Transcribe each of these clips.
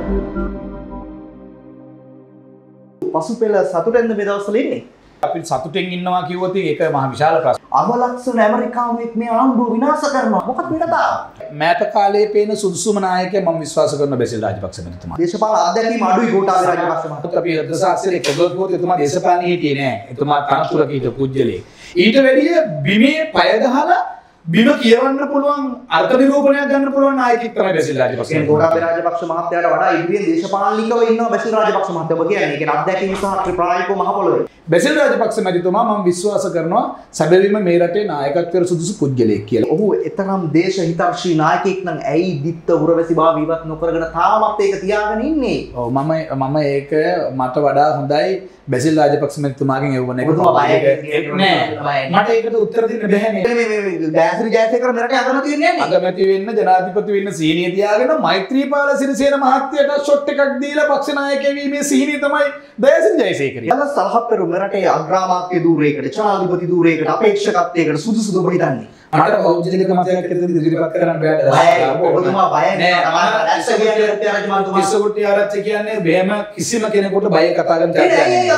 පසුපෙළ සතුටෙන්ද මේ දවස්වල ඉන්නේ? අපි සතුටෙන් ඉන්නවා කිව්වොත් ඒක මහ විශාල ප්‍රශ්නයක්. අවලක්ෂණ ඇමරිකාවෙත් මේ ආණ්ඩුව විනාශ කරනවා. මොකක්ද මේ කතාව? මෑත කාලයේ පේන සුදුසුම නායකයා මම විශ්වාස කරන බැසිල් රාජපක්ෂ මහත්මයා. දේශපාලන අධ්‍යක්ෂකම අඩුයි ගෝඨාභය රාජපක්ෂ මහත්මයා. අපි අදසාක්ෂරේ කොගොල්පෝත් එතුමා දේශපාලනේ හිටියේ නෑ. එතුමා තනතුරක හිටපු පුජ්‍යලේ. ඊට වැඩිය බිමේ පය ගහලා බිම කියවන්න පුළුවන් අර්ථ නිරූපණයක් ගන්න පුළුවන් නායකයෙක් තමයි බැසිල් රාජපක්ෂ. කියන්නේ ගෝඨාභය රාජපක්ෂ මහත්තයාට වඩා ඉදිරියෙන් දේශපාලනිකව ඉන්නවා බැසිල් රාජපක්ෂ මහත්තයා. ඔබ කියන්නේ කියන්නේ අධ්‍යක්ෂකම සහ ප්‍රායෝගිකව මහ පොළොවේ. බැසිල් රාජපක්ෂ මැතිතුමා මම විශ්වාස කරනවා සැබවින්ම මේ රටේ නායකත්වයට සුදුසු පුද්ගලයෙක් කියලා. ඔහු එතරම් දේශ හිතර්ෂී නායකයෙක් නම් ඇයි දිත්ත උරවැසි බව ඉවත් නොකරගෙන තාමත් ඒක තියාගෙන ඉන්නේ? ඔව් මම ඒක මට වඩා හොඳයි බැසිල් රාජපක්ෂ මැතිතුමාගෙන් එවුණ එක. ඔබතුමා බයයි නෑ. මට ඒකට උත්තර දෙන්න බැහැනේ. මේ බෑසිරි ජයසේකර මෙරට අගමැති වෙන්නේ නැහැ. අගමැති වෙන්න ජනාධිපති වෙන්න සීනිය තියාගෙන මෛත්‍රීපාල සිරිසේන මහත්තයට ෂොට් එකක් දීලා පක්ෂ නායකයෙක් වීමේ සීනිය තමයි බෑසිරි ජයසේකර. යන සලහප්පරු මෙරටේ අග්‍රාමාත්‍ය ධූරයකට ජනාධිපති ධූරයකට අපේක්ෂකත්වයකට සුදුසුද ඔබ හිතන්නේ? මට පෞද්ගලික මතයක් ඇතුළත ඉදිරිපත් කරන්න බෑ. ඔබතුමා බය නෑ. කිස්සකුට්ටි ආරච්චි කියන්නේ බෑම කිසිම කෙනෙකුට බය කතා කරන්න මට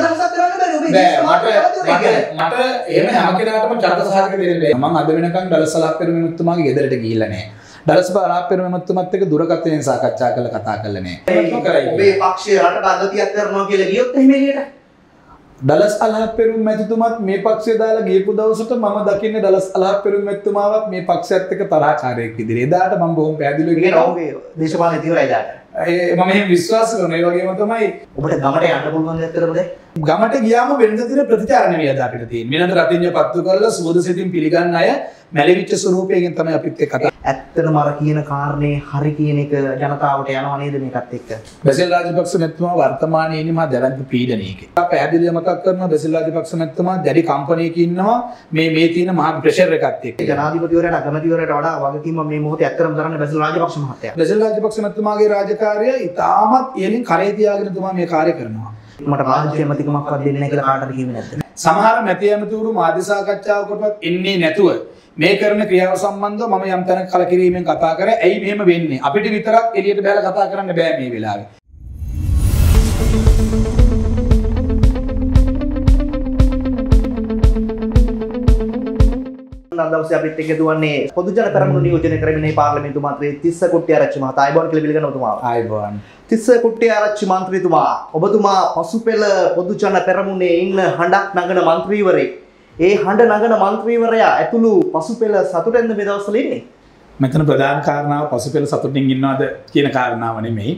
එහෙම හැම කෙනාටම චරිතසහගත දෙන්න බෑ. මම අද වෙනකන් ඩලස් සලහප්පරු මෙතුමාගේ ගෙදරට ගිහිල්ලා නෑ. ඩලස් සලහප්පරු මෙතුමත් එක්ක දුරකථනයෙන් සාකච්ඡා කරලා කතා කරලා නෑ. ඔබේ පක්ෂය රටට අගතියක් කරනවා කියලා ගියොත් එහෙම එළියට ඩලස් අලහප්පරු මැතිතුමත් මේ පක්ෂය දාලා ගියපු දවසට මම දකින්නේ ඩලස් අලහප්පරු මැතිතුමාවත් මේ පක්ෂයත් එක්ක තරහකාරයෙක් විදිහට. එදාට මම බොහොම පැහැදිලිව කියනවා ඔහුගේ දේශපාලන ඉතිවරයි එදාට. මම එහෙම විශ්වාස කරනවා. ඒ වගේම තමයි ඔබට ගමට යන්න පුළුවන් දෙයක්තරද? ගමට ගියාම වෙනද තියෙන ප්‍රතිචාර නෙවෙයි අද අපිට තියෙන්නේ. වෙනද රතින්ජ පත්තු කරලා සුවද සිතින් පිළිගන්න අය මැලිවිච්ච ස්වරූපයෙන් තමයි අපිත් එක්ක කතා. ඇත්තටම අර කියන කාරණේ හරි කියන එක ජනතාවට යනවා නේද මේකත් එක්ක? බැසිල් රාජපක්ෂ මැතිතුමා වර්තමානයේ ඉන්නේ මහා දැවැන්ත පීඩනයක. පැහැදිලිව මතක් කරනවා බැසිල් රාජපක්ෂ මැතිතුමා දැඩි කම්පනයක ඉන්නවා මේ තියෙන මහා ප්‍රෙෂර් එකත් එක්ක. ජනාධිපතිවරයාට අගමැතිවරයාට වඩා වගකීම මේ මොහොතේ ඇත්තටම දරන්නේ බැසිල් රාජපක්ෂ මහත්තයා. බැසිල් රාජපක්ෂ මැතිතුමාගේ රාජකාරිය ඉතාමත් ඉහළින් කරේ තියාගෙන තුමා මේ කාර්ය කරනවා. මට රාජ්‍ය ඇමතිකමක්වත් දෙන්නේ නැහැ කියලා කාටද කිව්වේ නැද්ද? සමහර මැති ඇමතිවරු මාධ්‍ය සාකච්ඡාවකටවත් එන්නේ නැතුව මේ කරන ක්‍රියාව සම්බන්ධව මම යම් තැනක කලකිරීමෙන් කතා කරා. ඇයි මෙහෙම වෙන්නේ? අපිට විතරක් එළියට බහලා කතා කරන්න බෑ මේ වෙලාවේ. දවසේ අපිත් එක්ක දුවන්නේ පොදු ජන පෙරමුණ නියෝජනය කරමින් මේ පාර්ලිමේන්තු මන්ත්‍රී තිස්ස කුට්ටිආරච්චි මහතා ආයිබෝන් කියලා පිළිගන්න ඔබතුමාව. ආයිබෝන්. තිස්ස කුට්ටිආරච්චි මන්ත්‍රීතුමා ඔබතුමා පසුපෙළ පොදු ජන පෙරමුණේ ඉන්න හඬක් නගන මන්ත්‍රීවරයෙක්. ඒ හඬ නගන මන්ත්‍රීවරයා ඇතුළු පසුපෙළ සතුටෙන්ද මේ දවස්වල ඉන්නේ? මෙතන ප්‍රධාන කාරණාව පසුපෙළ සතුටින් ඉන්නවද කියන කාරණාව නෙමෙයි.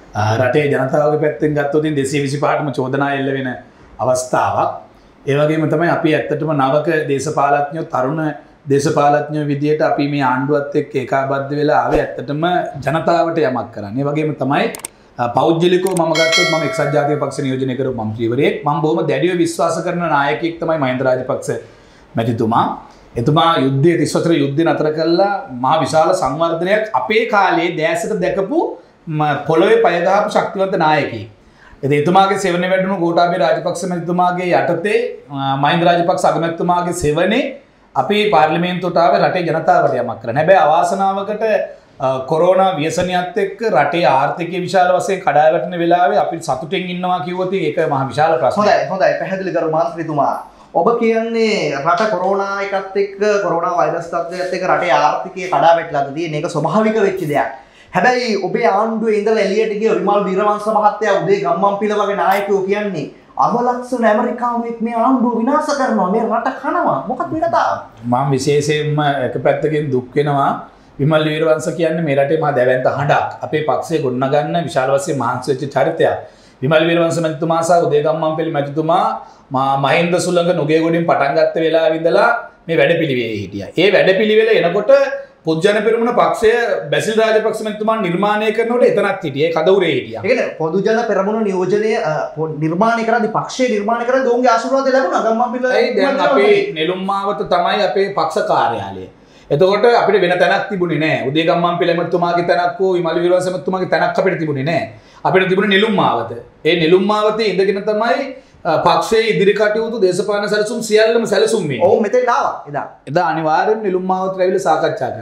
රටේ ජනතාවගේ පැත්තෙන් ගත්තොත් 225ටම චෝදනා එල්ල වෙන අවස්ථාවක්. ඒ වගේම තමයි අපි ඇත්තටම නවක දේශපාලඥයෝ තරුණ දේශපාලඥයෝ විදියට අපි මේ ආණ්ඩුවත් එක්ක ඒකාබද්ධ වෙලා ආවේ ඇත්තටම ජනතාවට යමක් කරන්න. ඒ වගේම තමයි පෞද්ගලිකව මම ගත්තොත් මම එක්සත් ජාතික පක්ෂ නියෝජනය කරපු මන්ත්‍රීවරයෙක්. මම බොහොම දැඩිව විශ්වාස කරන නායකයෙක් තමයි මහින්ද රාජපක්ෂ මැතිතුමා. එතුමා යුද්ධයේ 30 වසර යුද්ධය නතර කළා මහා විශාල සංවර්ධනයක් අපේ කාලේ දැසට දැකපු පොළොවේ පය ගහපු ශක්තිවන්ත නායකයෙක්. ඉතින් එතුමාගේ සෙවණේ වැඩුණු ගෝඨාභය රාජපක්ෂ මැතිතුමාගේ යටතේ මහින්ද රාජපක්ෂ අගමැතිතුමාගේ සෙවණේ අපේ පාර්ලිමේන්තුවට ආවේ රටේ ජනතාවට යමක් කරන්න. හැබැයි අවාසනාවකට කොරෝනා ව්‍යසනයත් එක්ක රටේ ආර්ථිකය විශාල වශයෙන් කඩා වැටෙන වෙලාවේ අපි සතුටින් ඉන්නවා කිව්වොත් ඒක මහ විශාල ප්‍රශ්නයක්. හොඳයි පැහැදිලි කරු මන්ත්‍රීතුමා. ඔබ කියන්නේ රට කොරෝනා එකත් එක්ක කොරෝනා වෛරස් තත්ත්වයත් එක්ක රටේ ආර්ථිකය කඩා වැටලාද තියෙන එක ස්වභාවික වෙච්ච දෙයක්. හැබැයි ඔබේ ආණ්ඩුවේ ඉඳලා එළියට ගිය විමල් වීරවංශ මහත්තයා උදේ ගම්මන්පිල වගේ නායකයෝ කියන්නේ අවලක්ෂණ ඇමරිකාවෙත් මේ ආණ්ඩුව විනාශ කරනවා මේ රට කනවා. මොකක්ද මේ කතාව? මම විශේෂයෙන්ම එක පැත්තකින් දුක් වෙනවා. විමල් වීරවංශ කියන්නේ මේ රටේ මහා දැවැන්ත හඬක්. අපේ පක්ෂය ගොඩනගන්න විශාල වශයෙන් මහන්සි වෙච්ච චරිතයක්. විමල් වීරවංශ මැතිතුමා සහ උදේ ගම්මන්පිල මැතිතුමා මහින්ද සුළඟ නුගේගොඩින් පටන් ගත්ත වෙලාවෙ ඉඳලා මේ වැඩපිළිවෙලේ හිටියා. ඒ වැඩපිළිවෙල එනකොට පොදුජන පෙරමුණ පක්ෂය බැසිල් රාජපක්ෂ මැතිතුමා නිර්මාණය කරනකොට එතනක් හිටියේ කදවුරේ හිටියා. ඒ කියන්නේ පොදුජන පෙරමුණ නියෝජනය නිර්මාණය කරද්දී පක්ෂය නිර්මාණය කරද්දී ඔවුන්ගේ ආශිර්වාදය ලැබුණා ගම්මන්පිල. ඒ දැන් අපේ නෙළුම් මාවත තමයි අපේ පක්ෂ කාර්යාලය. එතකොට අපිට වෙන තැනක් තිබුණේ නැහැ. උදේ ගම්මන්පිල මැතිතුමාගේ තැනක් හෝ විමල් වීරවංශ මැතිතුමාගේ තැනක් අපිට තිබුණේ නැහැ. අපිට තිබුණේ නෙළුම් මාවත. ඒ නෙළුම් මාවතේ ඉඳගෙන තමයි පක්ෂයේ ඉදිරි කටයුතු දේශපාලන සැලසුම් සියල්ලම සැලසුම් වෙන්නේ. ඔව් මෙතෙන් ආවා එදා. එදා අනිවාර්යෙන්ම නෙළුම් මාවතට ඇවිල්ලා සාකච්ඡා කරා.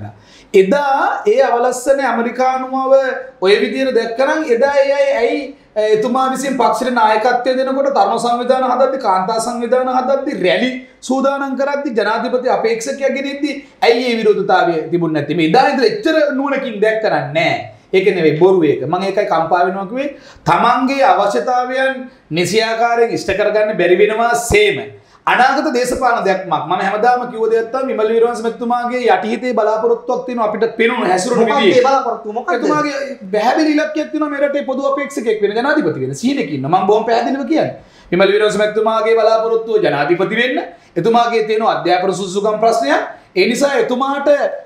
එදා ඒ අවලස්සන ඇමරිකානුවව ඔය විදිහට දැක්කනම් එදා ඇයි එතුමා විසින් පක්ෂයට නායකත්වය දෙනකොට තරුණ සංවිධාන හදද්දි කාන්තා සංවිධාන හදද්දි රැලි සූදානම් කරද්දි ජනාධිපති අපේක්ෂකයා ගෙනෙද්දි ඇයි මේ විරෝධතාවය තිබුණ නැත්තේ? මේ එදා ඉඳලා එච්චර නුවණකින් දැක්කනම් නෑ. ඒක නෙවෙයි බොරු එක. මම ඒකයි කම්පා වෙනවා කිව්වේ. තමන්ගේ අවශ්‍යතාවයන් නිසියාකාරයෙන් ඉෂ්ට කරගන්න බැරි වෙනවා සේම. අනාගත දේශපාලන දෙයක්මක් මම හැමදාම කිව්ව දෙයක් තමයි විමල් වීරවංශ මැතිතුමාගේ යටිහිතේ බලාපොරොත්තුවක් තියෙනවා අපිට පෙනුන හැසිරුණු විදිහේ. මොකක්ද ඒ බලාපොරොත්තුව? මොකක්ද? එතුමාගේ පැහැදිලි ඉලක්කයක් තියෙනවා මේ රටේ පොදු අපේක්ෂකයෙක් වෙන ජනාධිපති වෙන සීනෙක ඉන්න. මම බොහොම පැහැදිලිව කියන්නේ. විමල් වීරවංශ මැතිතුමාගේ බලාපොරොත්තුව ජනාධිපති වෙන්න. එතුමාගේ තියෙන අධ්‍යාපන සුසුකම් ප්‍රශ්නයක්. ඒ නිසා එතුමාට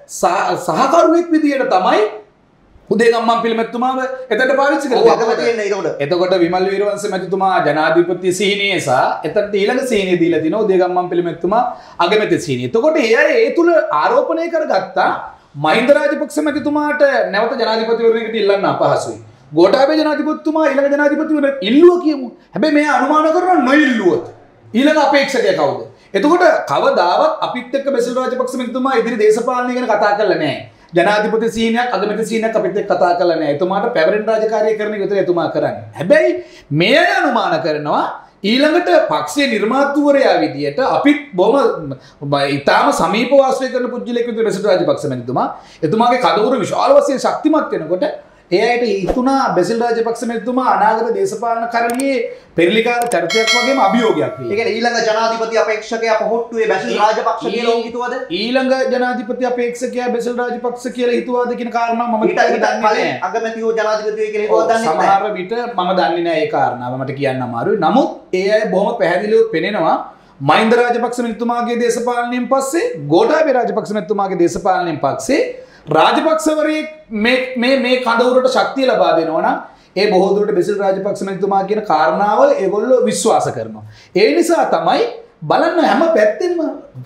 සහකරුවෙක් විදියට තමයි උදේගම්මන් පිළිමැතිතුමාව එතනට පාවිච්චි කරලා. එතකොට විමල් වීරවංශ මැතිතුමා ජනාධිපති සීනිය සහ එතනට ඊළඟ සීනිය දීලා තිනවා උදේගම්මන් පිළිමැතිතුමා අගමැති සීනිය. එතකොට ඒ තුල ආරෝපණය කරගත්තා මහින්ද රාජපක්ෂ මැතිතුමාට නැවත ජනාධිපතිවරයෙකුට ඉල්ලන්න අපහසුයි. ගෝඨාභය ජනාධිපතිතුමා ඊළඟ ජනාධිපතිවරයෙක් ඉල්ලුවා කියමු. හැබැයි මේ අනුමාන කරනවා නොඉල්ලුවොත් ඊළඟ අපේක්ෂකයා කවුද? එතකොට කවදාවත් අපිත් එක්ක බැසිල් රාජපක්ෂ මැතිතුමා ඉදිරි දේශපාලනය ගැන කතා කරලා නැහැ. ජනාධිපති සීනියක් අගමැති සීනියක් අපිත් එක්ක කතා කරලා නැහැ. එතුමාට පැවරෙන රාජකාරිය කරන එක විතර එතුමා කරන්නේ. හැබැයි මේ අනුමාන කරනවා ඊළඟට පක්ෂයේ නිර්මාතෘවරයා විදියට අපිත් බොහොම ඊටාම සමීප වාසය කරන පුජ්‍යලෙක් විදියට බැසිල් රාජපක්ෂ මැතිතුමා එතුමාගේ කදවුර විශාල වශයෙන් ශක්තිමත් වෙනකොට ඒ අයට හිතුණා බැසිල් රාජපක්ෂ මැතිතුමා අනාගත දේශපාලන කරණියේ පෙරලිකාර චරිතයක් වගේම අභියෝගයක් වේ. ඒ කියන්නේ ඊළඟ ජනාධිපති අපේක්ෂකයා පොහොට්ටුවේ බැසිල් රාජපක්ෂ කියලා හිතුවද? ඊළඟ ජනාධිපති අපේක්ෂකයා බැසිල් රාජපක්ෂ කියලා හිතුවාද කියන කාරණාව මම දන්නේ නැහැ. අගමැතිව ජනාධිපතිව කියලා හිතුවද දන්නේ නැහැ. සමහර විට මම දන්නේ නැහැ ඒ කාරණාව මට කියන්න අමාරුයි. නමුත් ඒ අය බොහොම පැහැදිලිව පෙනෙනවා මහින්ද රාජපක්ෂ මැතිතුමාගේ දේශපාලනයෙන් පස්සේ ගෝඨාභය රාජපක්ෂ මැතිතුමාගේ දේශපාලනයෙන් පස්සේ රාජපක්ෂවරයෙක් මේ කඳවුරට ශක්තිය ලබා දෙනවා නම් ඒ බොහෝ දුරට බැසිල් රාජපක්ෂ මැතිතුමා කියන කාරණාව ඒගොල්ලෝ විශ්වාස කරනවා. ඒ නිසා තමයි බලන්න හැම පැත්තෙම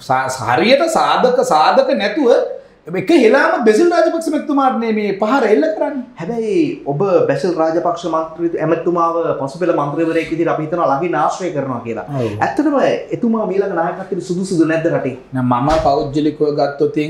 හරියට සාධක නැතුව එක හෙලාම බැසිල් රාජපක්ෂ මැතිතුමාට මේ පහර එල්ල කරන්නේ. හැබැයි ඔබ බැසිල් රාජපක්ෂ ඇමතිතුමාව පසුපෙළ මන්ත්‍රීවරයෙක් විදිහට අපි හිතනවා ළඟින් ආශ්‍රය කරනවා කියලා. ඇත්තටම එතුමා ඊළඟ නායකත්වයට සුදුසුද නැද්ද රටේ? මම පෞද්ගලිකව ගත්තොතින්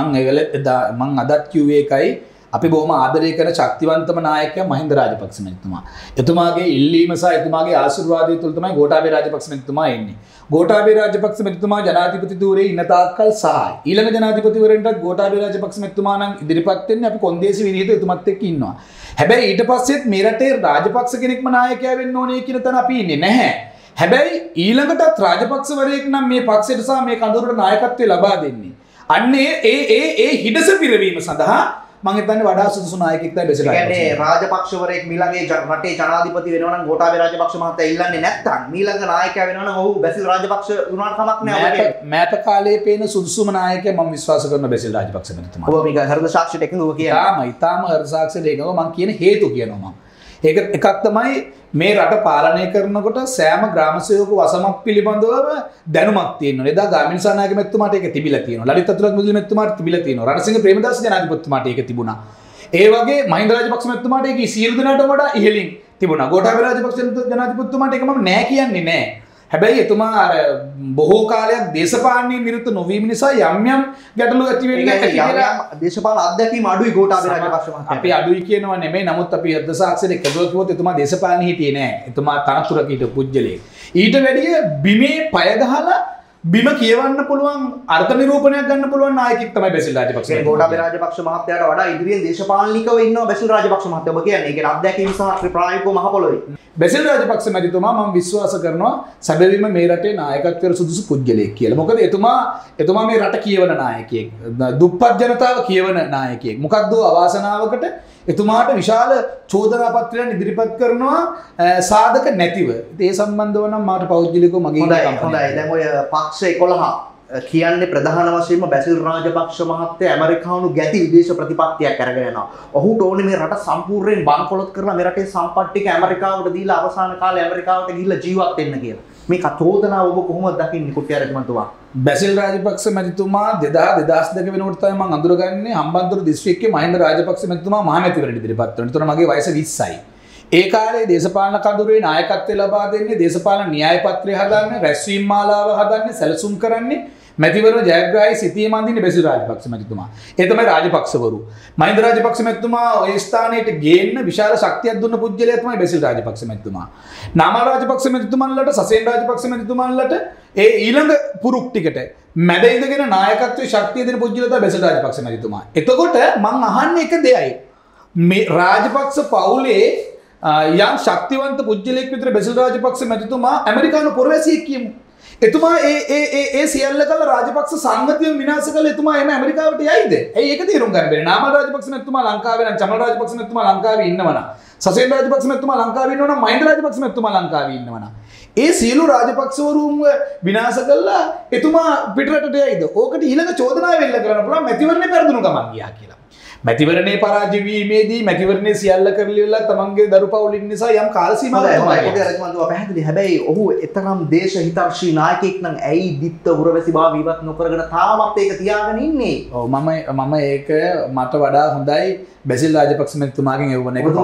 මං අදත් කිව්වේ එකයි අපි බොහොම ආදරය කරන ශක්තිවන්තම නායකයා මහින්ද රාජපක්ෂ මැතිතුමා. එතුමාගේ ඉල්ලීම සහ එතුමාගේ ආශිර්වාදය තුළ තමයි ගෝඨාභය රාජපක්ෂ මැතිතුමා එන්නේ. ගෝඨාභය රාජපක්ෂ මැතිතුමා ජනාධිපති ධූරයේ ඉන්න තාක්කල් සහ ඊළඟ ජනාධිපතිවරයෙන්ටත් ගෝඨාභය රාජපක්ෂ මැතිතුමා නම් ඉදිරිපත් වෙන්නේ අපි කොන්දේසි විනිවිද එතුමත් එක්ක ඉන්නවා. හැබැයි ඊට පස්සෙත් මේ රටේ රාජපක්ෂ කෙනෙක්ම නායකයා වෙන්න ඕනේ කියන තැන අපි ඉන්නේ නැහැ. හැබැයි ඊළඟටත් රාජපක්ෂවරයෙක් නම් මේ පක්ෂයට සහ මේ කඳවුරට නායකත්වය ලබා දෙන්නේ. අන්නේ ඒ හිඩස පිරවීම සඳහා මම හිතන්නේ වඩා සුදුසු නායකයෙක් තමයි බැසිල් රාජපක්ෂ. ඒ කියන්නේ රාජපක්ෂවරයෙක් මීළඟේ රටේ ජනාධිපති වෙනවා නම් ගෝඨාභය රාජපක්ෂ මහත්තයා ඉල්ලන්නේ නැත්තම් මීළඟ නායකයා වෙනවා නම් ඔහු බැසිල් රාජපක්ෂ වුණාට කමක් නැහැ. මෑත කාලයේ පේන සුදුසුම නායකයා මම විශ්වාස කරන බැසිල් රාජපක්ෂ මැතිතුමා. ඔබ මේක හෘද සාක්ෂියට එකඟව කියනවා. ඊටාම හෘද සාක්ෂියට එකඟව මම කියන හේතු කියනවා මම. ඒක එකක් තමයි මේ රට පාලනය කරනකොට සෑම ග්‍රාම සේවක වසමක් පිළිබඳව දැනුමක් තියෙනවා. එදා ගාමිණී සානායක මැතිතුමාට ඒක තිබිලා තියෙනවා. ලලිත් අතුලත් මුදලි මැතිතුමාට තිබිලා තියෙනවා. රණසිංහ ප්‍රේමදාස ජනාධිපතිතුමාට ඒක තිබුණා. ඒ වගේ මහින්ද රාජපක්ෂ මැතිතුමාට ඒක සියලු දෙනාටම වඩා ඉහළින් තිබුණා. ගෝඨාභය රාජපක්ෂ ජනාධිපතිතුමාට ඒක මම නෑ කියන්නේ නෑ. හැබැයි එතුමා අර බොහෝ කාලයක් දේශපාලනයේ නිරත නොවීම නිසා යම් ගැටලු ඇති වෙන්නේ කියලා දේශපාලන අත්දැකීම් අඩුයි ගෝඨාභය රාජපක්ෂ මහත්තයා. අපි අඩුයි කියනවා නෙමෙයි. නමුත් අපි හෘද සාක්ෂියට එකතුව කිව්වොත් එතුමා දේශපාලනේ හිටියේ නෑ. එතුමා තනතුරක හිටපු පුජ්‍යලෙක්. ඊට වැඩිය බිමේ පය ගහලා බිම කියවන්න පුළුවන් අර්ථ නිරූපණයක් ගන්න පුළුවන් නායකයෙක් තමයි බැසිල් රාජපක්ෂ. ඒ ගෝඨාභය රාජපක්ෂ මහත්තයාට වඩා ඉදිරියෙන් දේශපාලනිකව ඉන්නවා බැසිල් රාජපක්ෂ මහත්තයා. ඔබ කියන්නේ ඒකේ අත්දැකීම් සහ ප්‍රායෝගිකව මහ පොළොවේ. බැසිල් රාජපක්ෂ මැතිතුමා මම විශ්වාස කරනවා සැබවින්ම මේ රටේ නායකත්වයට සුදුසු පුජ්‍යලෙක් කියලා. මොකද එතුමා මේ රට කියවන නායකයෙක්. දුප්පත් ජනතාව කියවන නායකයෙක්. මොකක්ද අවාසනාවකට එතුමාට විශාල චෝදනා පත්‍රයන් ඉදිරිපත් කරනවා සාධක නැතිව. ඒ සම්බන්ධව නම් මාට පෞද්ගලිකව මගේ හොඳයි. දැන් ඔය පක්ෂ 11 කියන්නේ ප්‍රධාන වශයෙන්ම බැසිල් රාජපක්ෂ මහත්තයා ඇමරිකානු ගැති විදේශ ප්‍රතිපත්තියක් අරගෙන යනවා. ඔහුට ඕනේ මේ රට සම්පූර්ණයෙන් බංකොලොත් කරලා මේ රටේ සම්පත් ටික ඇමරිකාවට දීලා අවසාන කාලේ ඇමරිකාවට ගිහිල්ලා ජීවත් වෙන්න කියලා. මේක චෝදනාව ඔබ කොහොමද දකින්නේ කුට්ටිආරච්චිමන්තුමා? බැසිල් රාජපක්ෂ මැතිතුමා 2002 වෙනකොට තමයි මම අඳුරගන්නේ හම්බන්තොට දිස්ත්‍රික්කයේ මහින්ද රාජපක්ෂ මැතිතුමා මහමැතිවරණ ඉදිරිපත් වෙනවා. ඒතර මගේ වයස 20යි. ඒ කාලේ දේශපාලන කඳවුරේ නායකත්වය ලබා දෙන්නේ දේශපාලන න්‍යාය පත්‍රය හදන්නේ, රැස්වීම් මාලාව හදන්නේ, සැලසුම් කරන්නේ මැතිවරණ ජයග්‍රාහී සිටියේ මන්දින්නේ බැසිල් රාජපක්ෂ මැතිතුමා. ඒ තමයි රාජපක්ෂවරු. මහින්ද රාජපක්ෂ මැතිතුමා ওই ස්ථානයට ගේන්න විශාල ශක්තියක් දුන්න පුජ්‍යලයා තමයි බැසිල් රාජපක්ෂ මැතිතුමා. නාමල් රාජපක්ෂ මැතිතුමන්ලට සසේන් රාජපක්ෂ මැතිතුමන්ලට ඒ ඊළඟ පුරුක් ටිකට මැද ඉඳගෙන නායකත්වයේ ශක්තිය දෙන පුජ්‍යලයා තමයි බැසිල් රාජපක්ෂ මැතිතුමා. එතකොට මං අහන්නේ එක දෙයයි. මේ රාජපක්ෂ පවුලේ යම් ශක්තිවන්ත පුජ්‍යලෙක් විතර බැසිල් රාජපක්ෂ මැතිතුමා ඇමරිකානු පුරවැසියෙක් කියමු. එතුමා ඒ සියල්ල කළ රාජපක්ෂ සංගතිය විනාශ කළ එතුමා එම ඇමරිකාවට යයිද? ඇයි ඒක තේරුම් ගන්න බැරි? නාමල් රාජපක්ෂ මැතිතුමා ලංකාවේ නම් චමල් රාජපක්ෂ මැතිතුමා ලංකාවේ ඉන්නවනම් සසේන් රාජපක්ෂ මැතිතුමා ලංකාවේ ඉන්නවනම් මහින්ද රාජපක්ෂ මැතිතුමා ලංකාවේ ඉන්නවනම් ඒ සියලු රාජපක්ෂවරුන්ව විනාශ කළා එතුමා පිටරටට යයිද? ඕකට ඊළඟ චෝදනාව වෙන්න කරන්න පුළුවන් මැතිවරණේ පෙරදුණු ගමන් ගියා කියලා. මැතිවරණේ පරාජය වීමේදී මැතිවරණේ සියල්ල කරලිවලා තමන්ගේ දරු පවුලින් නිසා යම් කාල සීමාවක් තමයි. පැහැදිලි. හැබැයි ඔහු එතරම් දේශ හිතර්ෂී නායකයෙක් නම් ඇයි දිත්ත උරවැසි භාව ඉවත් නොකරගෙන තාමත් ඒක තියාගෙන ඉන්නේ? ඔව් මම ඒක මට වඩා හොඳයි බැසිල් රාජපක්ෂ මැතිතුමාගෙන් එවුණ එක.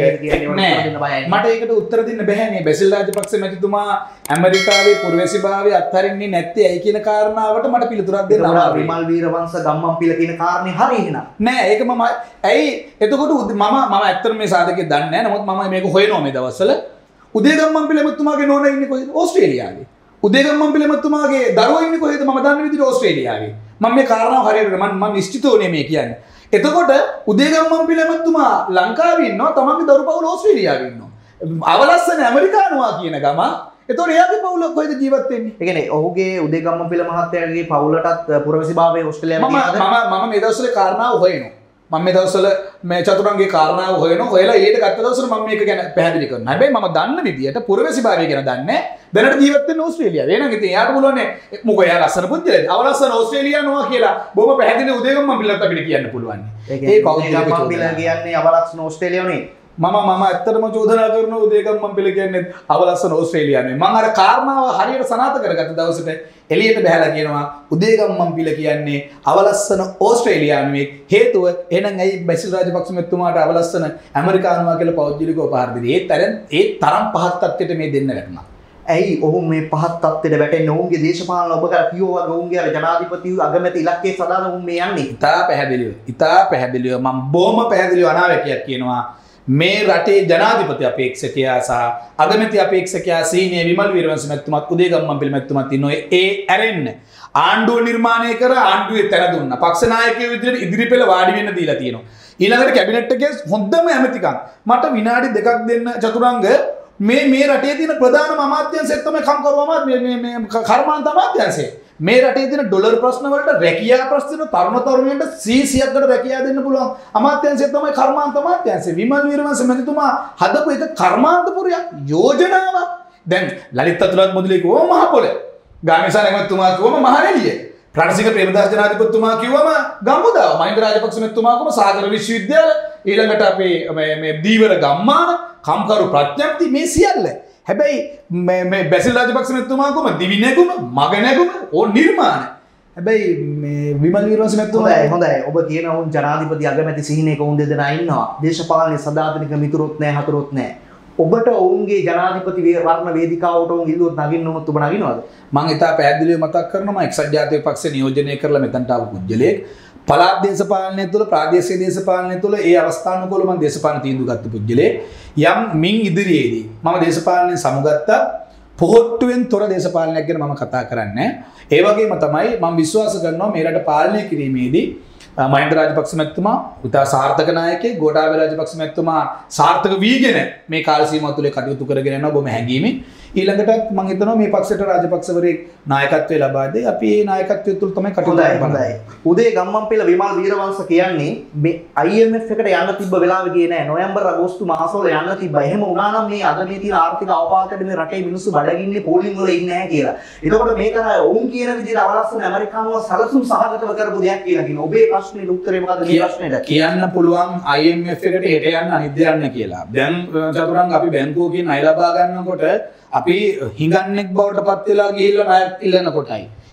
මට ඒකට උත්තර දෙන්න බැහැනේ. බැසිල් රාජපක්ෂ මැතිතුමා ඇමරිකාවේ පුරවැසිභාවය අත්හරින්නේ නැත්තේ ඇයි කියන කාරණාවට මට පිළිතුරක් දෙන්න අමාරුයි. විමල් වීරවංශ ගම්මන්පිල කියන කාරණේ හරි එහෙනම්. නෑ ඒක මම ඇයි එතකොට මම ඇත්තටම මේ සාධකේ දන්නේ නැහැ. නමුත් මම මේක හොයනවා මේ දවස්වල. උදේගම්මන්පිල මැතිතුමාගේ නෝනා ඉන්නේ කොහෙද? ඕස්ට්‍රේලියාවේ. උදේගම්මන්පිල මැතිතුමාගේ දරුවා ඉන්නේ කොහෙද? මම දන්න විදිහට ඕස්ට්‍රේලියාවේ. මම මේ කාරණාව හරියට මම නිශ්චිතෝනේ මේ කියන්නේ. එතකොට උදේගම්මන්පිල මැතිතුමා ලංකාවේ ඉන්නවා, තමන්ගේ දරු පවුල ඕස්ට්‍රේලියාවේ ඉන්නවා. අවලස්සන ඇමරිකානුවා කියන ගම. එතකොට එයාගේ පවුල කොහෙද ජීවත් වෙන්නේ? ඒ කියන්නේ ඔහුගේ උදේගම්මන්පිල මහත්තයාගේ පවුලටත් පුරවැසිභාවයේ ඕස්ට්‍රේලියාවේ තියෙනවද? මම මේ දවස්වල කාරණාව හොයනවා. මම මේ දවස්වල මේ චතුරංගයේ කාරණාව හොයනවා. හොයලා ඊට ගත්ත දවසට මම මේක ගැන පැහැදිලි කරනවා. හැබැයි මම දන්න විදියට පුරවැසිභාවය ගැන දන්නේ දැනට ජීවත් වෙන්නේ ඕස්ට්‍රේලියාවේ. එහෙනම් ඉතින් එයාට බලන්නේ මොකෝ එයා ලස්සන පුද්ගලයෙක්. අවලස්සන ඕස්ට්‍රේලියානුවා කියලා බොහොම පැහැදිලි උදේගම්මන්පිලත් අපිට කියන්න පුළුවන්. ඒ උදේගම්මන්පිල කියන්නේ අවලස්සන ඕස්ට්‍රේලියාව නෙවෙයි. මම ඇත්තටම චෝදනා කරන උදේගම්මන්පිල කියන්නේ අවලස්සන ඕස්ට්‍රේලියානුවේ. මම අර කාරණාව හරියට සනාථ කරගත්ත දවසට එළියට බහැලා කියනවා උදේගම්මන්පිල කියන්නේ අවලස්සන ඕස්ට්‍රේලියානුවේ. හේතුව එහෙනම් ඇයි බැසිල් රාජපක්ෂ මැතිතුමාට අවලස්සන ඇමරිකානුවා කියලා පෞද්ගලිකව උපහාර දෙන්නේ? ඒ තරම් පහත් තත්ත්වයට මේ දෙන්න වැටුණා. ඇයි ඔහු මේ පහත් තත්ත්වයට වැටෙන්නේ? ඔවුන්ගේ දේශපාලන ඔබ කර කියෝ වගේ ඔවුන්ගේ අර ජනාධිපති අගමැති ඉලක්කයේ සදාන ඔවුන් මේ යන්නේ. ඉතා පැහැදිලිව මම බොහොම පැහැදිලිව අනාවැකියක් කියනවා. මේ රටේ ජනාධිපති අපේක්ෂකයා සහ අගමැති අපේක්ෂකයා සීනියර් විමල් වීරවංශ මැතිතුමාත් උදේගම්මන්පිල මැතිතුමාත් ඉන්නවා. ඒ ඇරෙන්න ආණ්ඩුව නිර්මාණය කර ආණ්ඩුවේ තැන දුන්නා. පක්ෂ නායකයෝ විදිහට ඉදිරිපෙළ වාඩි වෙන්න දීලා තියෙනවා. ඊළඟට කැබිනට් එකේ හොඳම ඇමතිකම් මට විනාඩි 2ක් දෙන්න චතුරංග මේ රටේ තියෙන ප්‍රධානම අමාත්‍යාංශය තමයි කම්කරු මේ කර්මාන්ත අමාත්‍යාංශය. මේ රටේ තියෙන ඩොලර් ප්‍රශ්න වලට රැකියා ප්‍රශ්න තරුණ තරුණියන්ට 100%කට රැකියා දෙන්න පුළුවන් අමාත්‍යාංශය තමයි කර්මාන්ත අමාත්‍යාංශය. විමල් වීරවංශ මැතිතුමා හදපු එක කර්මාන්තපුරයක් යෝජනාවක්. දැන් ලලිත් අතුලත් මුදලි කිව්වම මහ පොළ. ගාමිණී මැතිතුමා කිව්වම මහරෙලිය. රණසිංහ ප්‍රේමදාස ජනාධිපතිතුමා කිව්වම ගම්මුදාව. මහින්ද රාජපක්ෂ මැතිතුමා කිව්වම සාගර විශ්වවිද්‍යාල. ඊළඟට අපේ මේ දීවර ගම්මාන කම්කරු ප්‍රඥප්ති මේ සියල්ල. හැබැයි මේ බැසිල් රාජපක්ෂ මැතිතුමා කොම දිවි නැගුම මග නැගුම ඕ නිර්මාණ. හැබැයි මේ විමල් වීරවංශ මැතිතුමා හොඳයි. ඔබ කියන උන් ජනාධිපති අගමැති සිහිනයක උන් දෙදෙනා ඉන්නවා. දේශපාලනේ සදාතනික මිතුරොත් නැහැ හතුරොත් නැහැ. ඔබට ඔවුන්ගේ ජනාධිපති වර්ණ වේදිකාවට උන් ඉල්ලුවොත් නගින්න උනොත් ඔබ නගිනවද? මම ඉතා පැහැදිලිව මතක් කරනවා එක්සත් ජාතික පක්ෂ නියෝජනය කරලා මෙතනට ආපු පුජ්‍යලයෙක්. පළාත් දේශපාලනය තුළ ප්‍රාදේශීය දේශපාලනය තුළ ඒ අවස්ථානුකූලව මම දේශපාලන තීන්දුව ගත්ත පුජ්‍යලයෙක්. යම් මින් ඉදිරියේදී මම දේශපාලනයෙන් සමුගත්තා. පොහොට්ටුවෙන් තොර දේශපාලනයක් ගැන මම කතා කරන්නේ. ඒ වගේම තමයි මම විශ්වාස කරනවා මේ රට පාලනය කිරීමේදී මහින්ද රාජපක්ෂ මැතිතුමා උතා සාර්ථක නායකයෙක්, ගෝඨාභය රාජපක්ෂ මැතිතුමා සාර්ථක වීගෙන මේ කාල සීමාව තුළ කටයුතු කරගෙන යනවා බොහොම හැඟීමෙන්. ඊළඟට මම හිතනවා මේ පක්ෂයට රාජපක්ෂවරයෙක් නායකත්වය ලබා දෙයි. අපි මේ නායකත්වය තුළ තමයි කටයුතු කරන්නේ. උදේගම්මන්පිල විමල් වීරවංශ කියන්නේ මේ IMF එකට යන්න තිබ්බ වෙලාවෙ ගියේ නෑ. නොවැම්බර් අගෝස්තු මාසවල යන්න තිබ්බා. එහෙම වුණා නම් මේ අද මේ තියෙන ආර්ථික අවපාතයට මේ රටේ මිනිස්සු බඩගින්නේ පෝලිං වල ඉන්නේ නැහැ කියලා. එතකොට මේක ඔවුන් කියන විදිහට අවලස්සන ඇමරිකානුව සලසුම් සහගතව කරපු දෙයක් කියලා කියනවා. ඔබේ ප්‍රශ්නේ උත්තරේ මොකද්ද මේ ප්‍රශ්නෙට? කියන්න පුළුවන් IMF එකට හෙට යන්න අනිද්ද යන්න කියලා. දැන් චතුරංග අපි බැංකුවකින් ණය ලබා ගන්නකොට අපි හිඟන්නෙක් බවට පත් වෙලා ගිහිල්ලා ණයක් ඉල්ලන කොටයි.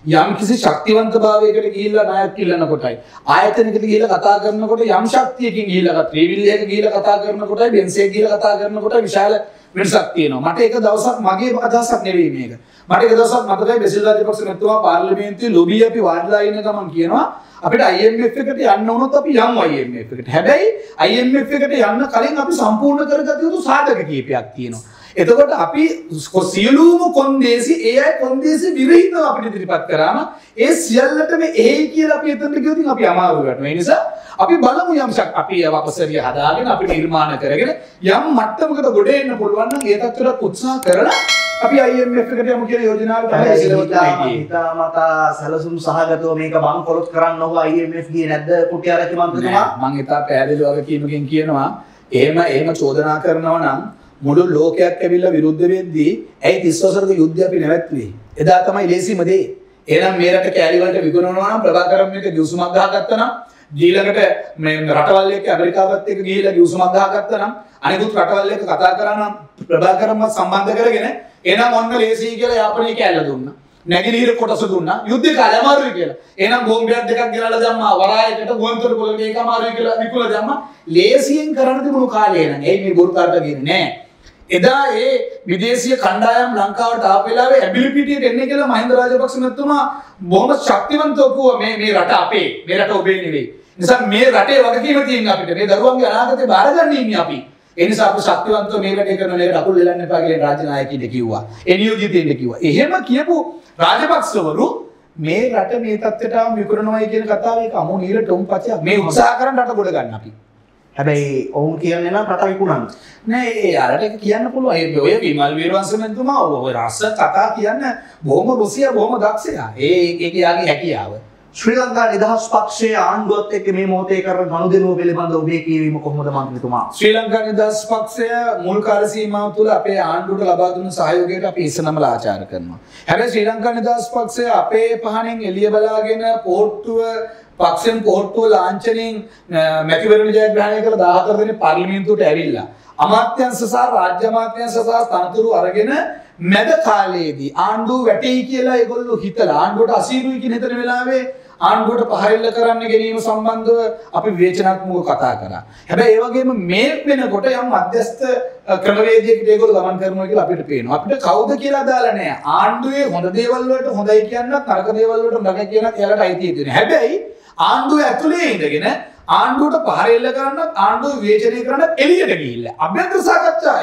යම් කිසි ශක්තිවන්තභාවයකට ගිහිල්ලා ණයක් ඉල්ලන කොටයි ආයතනයකට ගිහිල්ලා කතා කරනකොට යම් ශක්තියකින් ගිහිල්ලා ත්‍රිවිල් එකක ගිහිල්ලා කතා කරනකොටයි බෙන්ස් එකක ගිහිල්ලා කතා කරනකොට විශාල වෙනසක් තියෙනවා. මට ඒක දවසක් මගේ අදහසක් නෙවෙයි මේක. මට ඒක දවසක් මතකයි බෙසිල් රාජපක්ෂ මැතිතුමා පාර්ලිමේන්තුවේ ලොබි අපි වාඩිලා ඉන්න ගමන් කියනවා අපිට IMF එකට යන්න වුණොත් අපි යමු IMF එකට. හැබැයි IMF එකට යන්න කලින් අපි සම්පූර්ණ කරගත යුතු සාධක කීපයක් තියෙනවා. එතකොට අපි සියලුම කොන්දේසි ඒ අය කොන්දේසි විරහිතව අපිට ඉදිරිපත් කරාම ඒ සියල්ලටම එහෙයි කියලා අපි එතනට ගියොත් අපි අමාරු වෙනවා. ඒ නිසා අපි බලමු යම් අපි අපසරිය හදාගෙන අපි නිර්මාණ කරගෙන යම් මට්ටමකට ගොඩ එන්න පුළුවන් නම් ඒ තත්ත්වයට උත්සාහ කරලා අපි IMF එකට යමු කියන යෝජනාව තමයි ඉස්සරහට හිතාමතා සැලසුම් සහගතව මේක බංකොලොත් කරන්න ඕවා IMF ගියේ නැද්ද කුටියාරති මන්ත්‍රතුමා? මම හිතා පැහැදිලිව වගකීමකින් කියනවා එහෙම චෝදනා කරනවා නම් මුළු ලෝකයක් ඇවිල්ලා විරුද්ධ වෙද්දී ඇයි 30 වසරක යුද්ධය අපි නැවැත්තුවේ? එදා තමයි ලේසිම දේ. එහෙනම් මේ රට කෑලි වලට විකුණනවා නම් ප්‍රභාකරන් මේක ගිවිසුමක් ගහගත්තා නම් ඊළඟට මේ රටවල් එක්ක ඇමරිකාවත් එක්ක ගිහිල්ලා ගිවිසුමක් ගහගත්තා නම් අනිකුත් රටවල් එක්ක කතා කරා නම් ප්‍රභාකරන්වත් සම්බන්ධ කරගෙන එහෙනම් ඔන්න ලේසි කියලා යාපනයේ කෑල්ල දුන්නා. නැගිනහිර කොටස දුන්නා. යුද්ධේ කාලේ අමාරුයි කියලා. එහෙනම් බෝම්බයක් දෙකක් ගෙනල්ලා දැම්මා. වරායකට ගුවන්තොට පොළේ මේක අමාරුයි කියලා විකුණලා දැම්මා. ලේසියෙන් කරන්න තිබුණු කාලේ නං. ඒ මේ බොරු කාර්ට කියන්නේ නෑ. එදා ඒ විදේශීය කණ්ඩායම් ලංකාවට ආපු වෙලාවේ ඇබිලිපිටියට එන්නේ කියලා මහින්ද රාජපක්ෂ මැතිතුමා බොහොම ශක්තිවන්තව කිව්වා මේ රට අපේ. මේ රට ඔබේ නෙවෙයි. නිසා මේ රටේ වගකීම තියෙන අපිට. මේ දරුවන්ගේ අනාගතේ බාරගන්න ඉන්නේ අපි. ඒ නිසා අපි ශක්තිවන්තව මේ රටේ කරන මේකට අකුල් දෙලන්න එපා කියලා රාජ්‍ය නායකයින්ට කිව්වා. ඒ නියෝජිතයින්ට කිව්වා. එහෙම කියපු රාජපක්ෂවරු මේ රට මේ තත්ත්වයට ආව විකරණවයි කියන කතාව ඒක අමු නීල ටොම්පචයක්. මේ උත්සාහ කරන් රට ගොඩ ගන්න අපි. හැබැයි ඔවුන් කියන්නේ නම් රට විකුණන්න. නෑ ඒ අරට කියන්න පුළුවන්. ඔය විමල් වීරවංශ මැතිතුමා ඔය රස කතා කියන්න බොහොම රුසියා බොහොම දක්ෂයා. ඒක යාගේ හැකියාව. ශ්‍රී ලංකා නිදහස් පක්ෂයේ ආණ්ඩුවත් එක්ක මේ මොහොතේ කරන ගනුදෙනුව පිළිබඳව ඔබේ කියවීම කොහොමද මන්ත්‍රීතුමා? ශ්‍රී ලංකා නිදහස් පක්ෂය මුල් කාල සීමාව තුළ අපේ ආණ්ඩුවට ලබා දුන්න සහයෝගයට අපි ඉස්සනමල ආචාර කරනවා. හැබැයි ශ්‍රී ලංකා නිදහස් පක්ෂය අපේ පහනෙන් එළිය බලාගෙන පොට්ටුව පක්ෂෙන් පොට්ටුව ලාංඡනයෙන් මැතිවරණ ජයග්‍රහණය කළ 14 දෙනෙක් පාර්ලිමේන්තුවට ඇවිල්ලා අමාත්‍යංශ සහ රාජ්‍ය අමාත්‍යංශ සහ තනතුරු අරගෙන මැද කාලයේදී ආණ්ඩුව වැටෙයි කියලා ඒගොල්ලෝ හිතලා ආණ්ඩුවට අසීරුයි කියන හිතන වෙලාවේ ආණ්ඩුවට පහරෙල්ල කරන්න ගැනීම සම්බන්ධව අපි විවේචනාත්මකව කතා කරා. හැබැයි ඒ වගේම මේ වෙනකොට යම් මධ්‍යස්ථ ක්‍රමවේදයකට ඒගොල්ලෝ ගමන් කරනවා කියලා අපිට පේනවා. අපිට කවුද කියලා දාලා නැහැ. ආණ්ඩුවේ හොඳ දේවල් වලට හොඳයි කියන්නත් නරක දේවල් වලට නරක කියන්නත් එයාලට අයිතිය තියෙනවා. හැබැයි ආණ්ඩුව ඇතුලේ ඉඳගෙන ආණ්ඩුවට පහරෙල්ල කරන්නත් ආණ්ඩුව විවේචනය කරන්නත් එළියට ගිහිල්ලා අභ්‍යන්තර සාකච්ඡා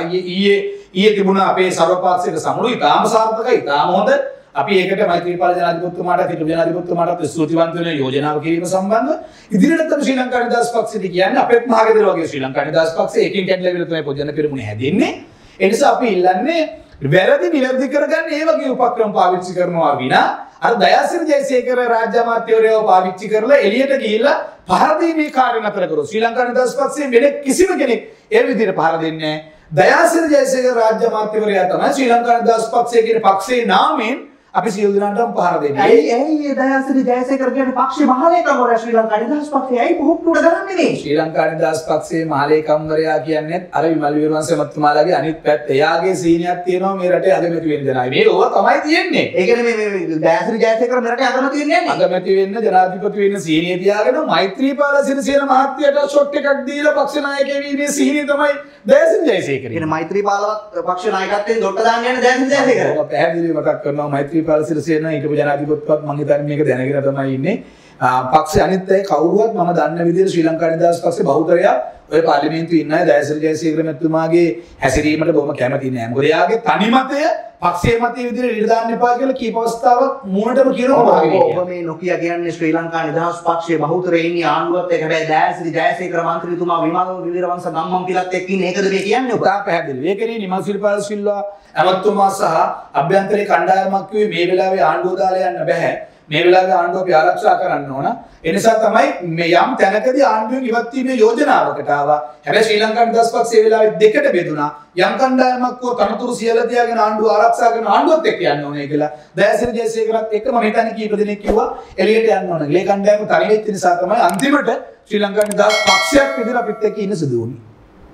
ඊයේ තිබුණා අපේ සර්වපාක්ෂික සමුළු ඉතාම සාර්ථකයි ඉතාම හොඳ. අපි ඒකට මෛත්‍රීපාල ජනාධිපතිතුමාට හිටපු ජනාධිපතිතුමාට ස්තුතිවන්ත වෙන යෝජනාව කිරීම සම්බන්ධව ඉදිරියට තමයි ශ්‍රී ලංකා නිදහස් පක්ෂයට කියන්නේ අපේත් මහගෙදර වගේ ශ්‍රී ලංකා නිදහස් පක්ෂය එකින් කැඩලා විතර තමයි පොජන පෙරමුණ හැදෙන්නේ. ඒ නිසා අපි ඉල්ලන්නේ වැරදි නිවැරදි කරගන්න ඒ වගේ උපක්‍රම පාවිච්චි කරනවා විනා අර දයාසිරි ජයසේකර රාජ්‍ය අමාත්‍යවරයව පාවිච්චි කරලා එළියට ගිහිල්ලා පහර දීමේ කාර්ය නතර කරෝ. ශ්‍රී ලංකා නිදහස් පක්ෂයේ වෙන කිසිම කෙනෙක් ඒ විදිහට පහර දෙන්නේ නැහැ. දයාසිරි ජයසේකර රාජ්‍ය අමාත්‍යවරයා තමයි ශ්‍රී ලංකා නිදහස් පක්ෂයේ කියන පක්ෂයේ නාමයෙන් අපි සියලු දෙනාටම පහර දෙන්නේ. ඇයි මේ දයාසිරි ජයසේකර කියන්නේ පක්ෂේ මහලේකම්වරයා ශ්‍රී ලංකා නිදහස් පක්ෂයේ ඇයි පුහුට්ටුවට ගන්නේ නේ? ශ්‍රී ලංකා නිදහස් පක්ෂයේ මහලේකම්වරයා කියන්නේ අර විමල් වීරවංශ මහත්මයාගේ අනිත් පැත්ත. එයාගේ සීනියක් තියෙනවා මේ රටේ අගමැති වෙන්න දෙනයි. මේ ඕවා තමයි තියෙන්නේ. ඒ කියන්නේ මේ දයාසිරි ජයසේකර මේ රටේ අගමැති වෙන්නේ නැහැ. අගමැති වෙන්න ජනාධිපති වෙන්න සීනිය තියාගෙන මෛත්‍රීපාල සිරිසේන මහත්තයාට ෂොට් එකක් දීලා පක්ෂ නායකයෙක් වීමේ සීනිය තමයි දයාසිරි ජයසේකර. කියන්නේ මෛත්‍රීපාලවත් පක්ෂ නායකත්වයෙන් දොට්ට දාන්න යන දයාසිරි ජයසේකර. ඔබ පැහැදිලිව මතක් කරනවා මෛත්‍රීපාල සිරිසේන හිටපු ජනාධිපතිවත් මම හිතන්නේ මේක දැනගෙන තමයි ඉන්නේ. පක්ෂේ අනිත් අය කවුරුවත් මම දන්න විදිහට ශ්‍රී ලංකා නිදහස් පක්ෂේ බහුතරයක් ඔය පාර්ලිමේන්තුවේ ඉන්න අය දයාසිරි ජයසේකර මැතිතුමාගේ හැසිරීමට බොහොම කැමති නෑ. මොකද එයාගේ තනි මතය පක්ෂයේ මතය විදිහට ඉඩ දාන්න එපා කියලා කීප අවස්ථාවක් මූණටම කියනවා. ඔබ මේ නොකිය කියන්නේ ශ්‍රී ලංකා නිදහස් පක්ෂයේ බහුතරයේ ඉන්නේ ආණ්ඩුවත් එක්ක. හැබැයි දයාසිරි ජයසේකර මන්ත්‍රීතුමා විමල් වීරවංශ ගම්මන් පිලත් එක්ක ඉන්නේ. ඒකද මේ කියන්නේ ඔබ? තා පැහැදිලි. ඒකනේ නිමල් සිරිපාල සිල්වා ඇමතුමා සහ අභ්‍යන්තරේ කණ්ඩායමක් කිව්වේ මේ වෙලාවේ ආණ්ඩුව දාලා යන්න බෑ. මේ වෙලාවේ ආණ්ඩුව අපි ආරක්ෂා කරන්න ඕන. ඒ නිසා තමයි මේ යම් තැනකදී ආණ්ඩුවෙන් ඉවත් වීමේ යෝජනාවකට ආවා. හැබැයි ශ්‍රී ලංකා නිදහස් පක්ෂයේ වෙලාවේ දෙකට බෙදුණා. යම් කණ්ඩායමක් කෝ තනතුරු සියල්ල තියාගෙන ආණ්ඩුව ආරක්ෂා කරන ආණ්ඩුවත් එක්ක යන්න ඕනේ කියලා. දයාසිරි ජයසේකරත් එක්ක මම හිතන්නේ කීප දෙනෙක් කිව්වා එළියට යන්න ඕනේ. මේ කණ්ඩායම තනි වෙච්ච නිසා තමයි අන්තිමට ශ්‍රී ලංකා නිදහස් පක්ෂයක් විදිහට අපිත් එක්ක ඉන්න සිදු වුනේ.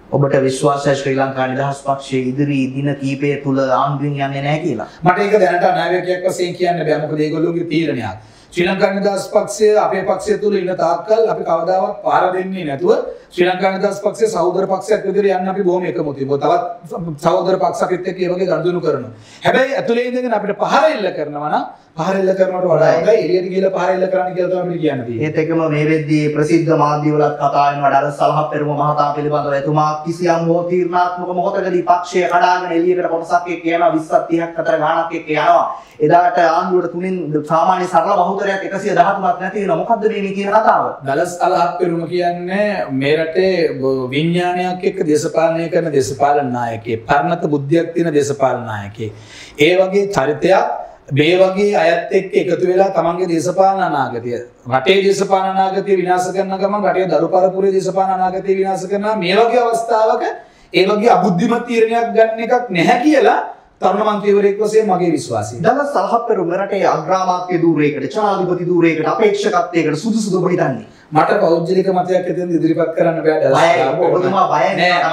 ඔබට විශ්වාසයි ශ්‍රී ලංකා නිදහස් පක්ෂයේ ඉදිරි දින කීපය තුල ආණ්ඩුවෙන් යන්නේ නැහැ කියලා? මට ඒක දැනට අනාවැකියක් වශයෙන් කියන්න බෑ. මොකද ඒගොල්ලෝගේ තීරණයක්. ශ්‍රී ලංකා නිදහස් පක්ෂය අපේ පක්ෂය තුල ඉන්න තාක්කල් අපි කවදාවත් පහර දෙන්නේ නැතුව ශ්‍රී ලංකා නිදහස් පක්ෂයේ සහෝදර පක්ෂයක් විදිහට යන්න අපි බොහොම එකමුතුයි. තවත් සහෝදර පක්ෂයක් එක්ක ඒ වගේ ගනුදෙනු කරනවා. හැබැයි ඇතුලේ ඉඳගෙන අපිට පහර එල්ල කරනවා නම් පහර එල්ල කරනවට වඩා හොඳයි එළියට ගිහලා පහර එල්ල කරන්න කියලා තමයි අපිට කියන්න තියෙන්නේ. ඒත් එක්කම මේ වෙද්දී ප්‍රසිද්ධ මාධ්‍යවලත් කතා වෙනවා ඩලස් සලහප්පෙරුම මහතා පිළිබඳව එතුමා කිසියම් හෝ තීරණාත්මක මොහොතකදී පක්ෂය කඩාගෙන එළියකට කොටසක් එක්ක යනවා 20ක් 30ක් අතර ගාණක් එක්ක යනවා. එදාට ආණ්ඩුවට තුنين සාමාන්‍ය සරල බහුතරයක් 113ක් නැති වෙනවා. මොකද්ද මේ කියන කතාව? දලස් අලහප්පෙරුම කියන්නේ මේ රටේ විඥානයක් එක්ක දේශපාලනය කරන දේශපාලන නායකයෙක්. පරණත බුද්ධියක් තියෙන දේශපාලන නායකයෙක්. ඒ වගේ චරිතයක් මේ වගේ අයත් එක්ක එකතු වෙලා තමන්ගේ දේශපාලන අනාගතය රටේ දේශපාලන අනාගතය විනාශ කරන ගමන් රටේ දරු පරපුරේ දේශපාලන අනාගතය විනාශ කරනවා. මේ වගේ අවස්ථාවක ඒ වගේ අබුද්ධිමත් තීරණයක් ගන්න එකක් නැහැ කියලා තරුණ මන්ත්‍රීවරයෙක් වශයෙන් මගේ විශ්වාසය. දලස් සලහප්පෙරුම රටේ අග්‍රාමාත්‍ය ධූරයකට, ජනාධිපති ධූරයකට, අපේක්ෂකත්වයකට සුදුසුද ඔබ හිතන්නේ? මට පෞද්ගලික මතයක් ඇතුළත ඉදිරිපත් කරන්න බෑ දලස්. ඔබතුමා බය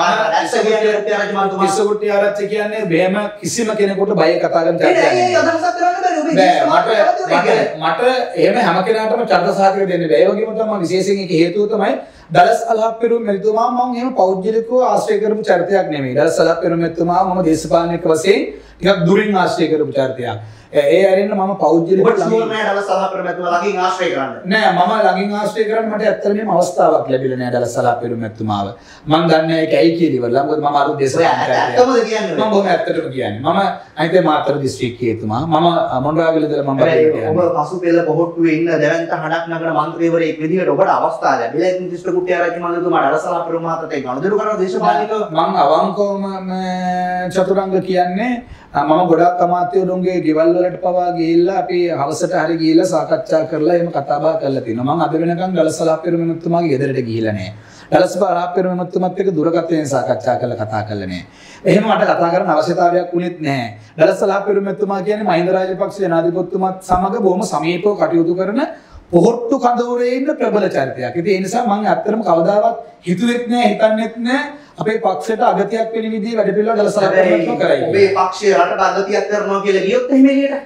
නෑ. ඉස්සුකුටි ආරච්චි කියන්නේ බෑම කිසිම කෙනෙකුට බය කතා කරන්න දෙයක් නෑ. ඒ අදහසක් කරන්න බෑ. මට එහෙම හැම කෙනාටම ඡන්ද සහතික දෙන්න බෑ. ඒ වගේම තමයි විශේෂයෙන් ඒක හේතුව තමයි දලස් අලහප්පෙරුම මෙතුමා මම එහෙම පෞද්ගලිකව ආශ්‍රය කරපු චරිතයක් නෙමෙයි. දලස් අලහප්පෙරුම මෙතුමා මම දේශපාලනික වශයෙන් ටිකක් දුරින් ආශ්‍රය කරපු චරිතයක්. ඒ ඇරෙන්න මම පෞද්ගලිකව ළඟින් නෑ දලස් සලහප්පෙරුම මෙතුමා ළඟින් ආශ්‍රය කරන්න. නෑ මම ළඟින් ආශ්‍රය කරන්න මට ඇත්තටම මේ අවස්ථාවක් ලැබිලා නෑ දලස් සලහප්පෙරුම මෙතුමාව. මම දන්නේ ඒක ඇයි කියලා ඉවරලා. මොකද මම අර දේශපාලනයකට ඇත්තමද කියන්නේ? මම බොහොම ඇත්තටම කියන්නේ. මම අනිතේ මාතර දිස්ත්‍රික්කයේ එතුමා. මම මොණරාගල ඉඳලා මම බඩේට යන්නේ. ඔබ පසුපෙළ පොහොට්ටුවේ ඉන්න දැවැන්ත හඩක් නගන මන්ත්‍රීවරයෙක් විදිහට ඔබට අවස්ථාව ලැබිලා ඉතින් දිස්ත්‍රික්ක කුට්ටිය ආරච්චි මන්ත්‍රීතුමා දලස් සලහප්පෙරුම මහත්තයාට ගනුදෙනු කරන දේශපාලනිකව මම අවංකවම චතුරංග කියන්නේ මම ගොඩක් අමාත්‍යවරුන්ගේ ගෙවල් වලට පවා ගිහිල්ලා අපි හවසට හරි ගිහිල්ලා සාකච්ඡා කරලා එහෙම කතා බහ කරලා තිනවා. මම අද වෙනකන් දලස් සලහප්පෙරුම මහත්මයාගේ ගෙදරට ගිහිල්ලා නැහැ. දලස් සලහප්පෙරුම මහත්මයාත් එක්ක දුරකථනයෙන් සාකච්ඡා කරලා කතා කරලා නැහැ. එහෙම මට කතා කරන්න අවශ්‍යතාවයක් උනේත් නැහැ. දලස් සලහප්පෙරුම මහත්මයා කියන්නේ මහින්ද රාජපක්ෂ ජනාධිපතිතුමාත් සමග බොහොම සමීපව කටයුතු කරන පොහොට්ටු කඳවුරේ ඉන්න ප්‍රබල චරිතයක්. ඉතින් ඒ නිසා මම ඇත්තටම කවදාවත් හිතුවෙත් නැහැ, හිතන්නෙත් නැහැ අපේ පක්ෂයට අගතියක් වෙන විදිහේ වැඩ පිළිවෙල දලස් සලහප්පෙරුම කරයි. ඔබේ පක්ෂය රටට අගතියක් කරනවා කියලා ගියොත් එහෙම එළියට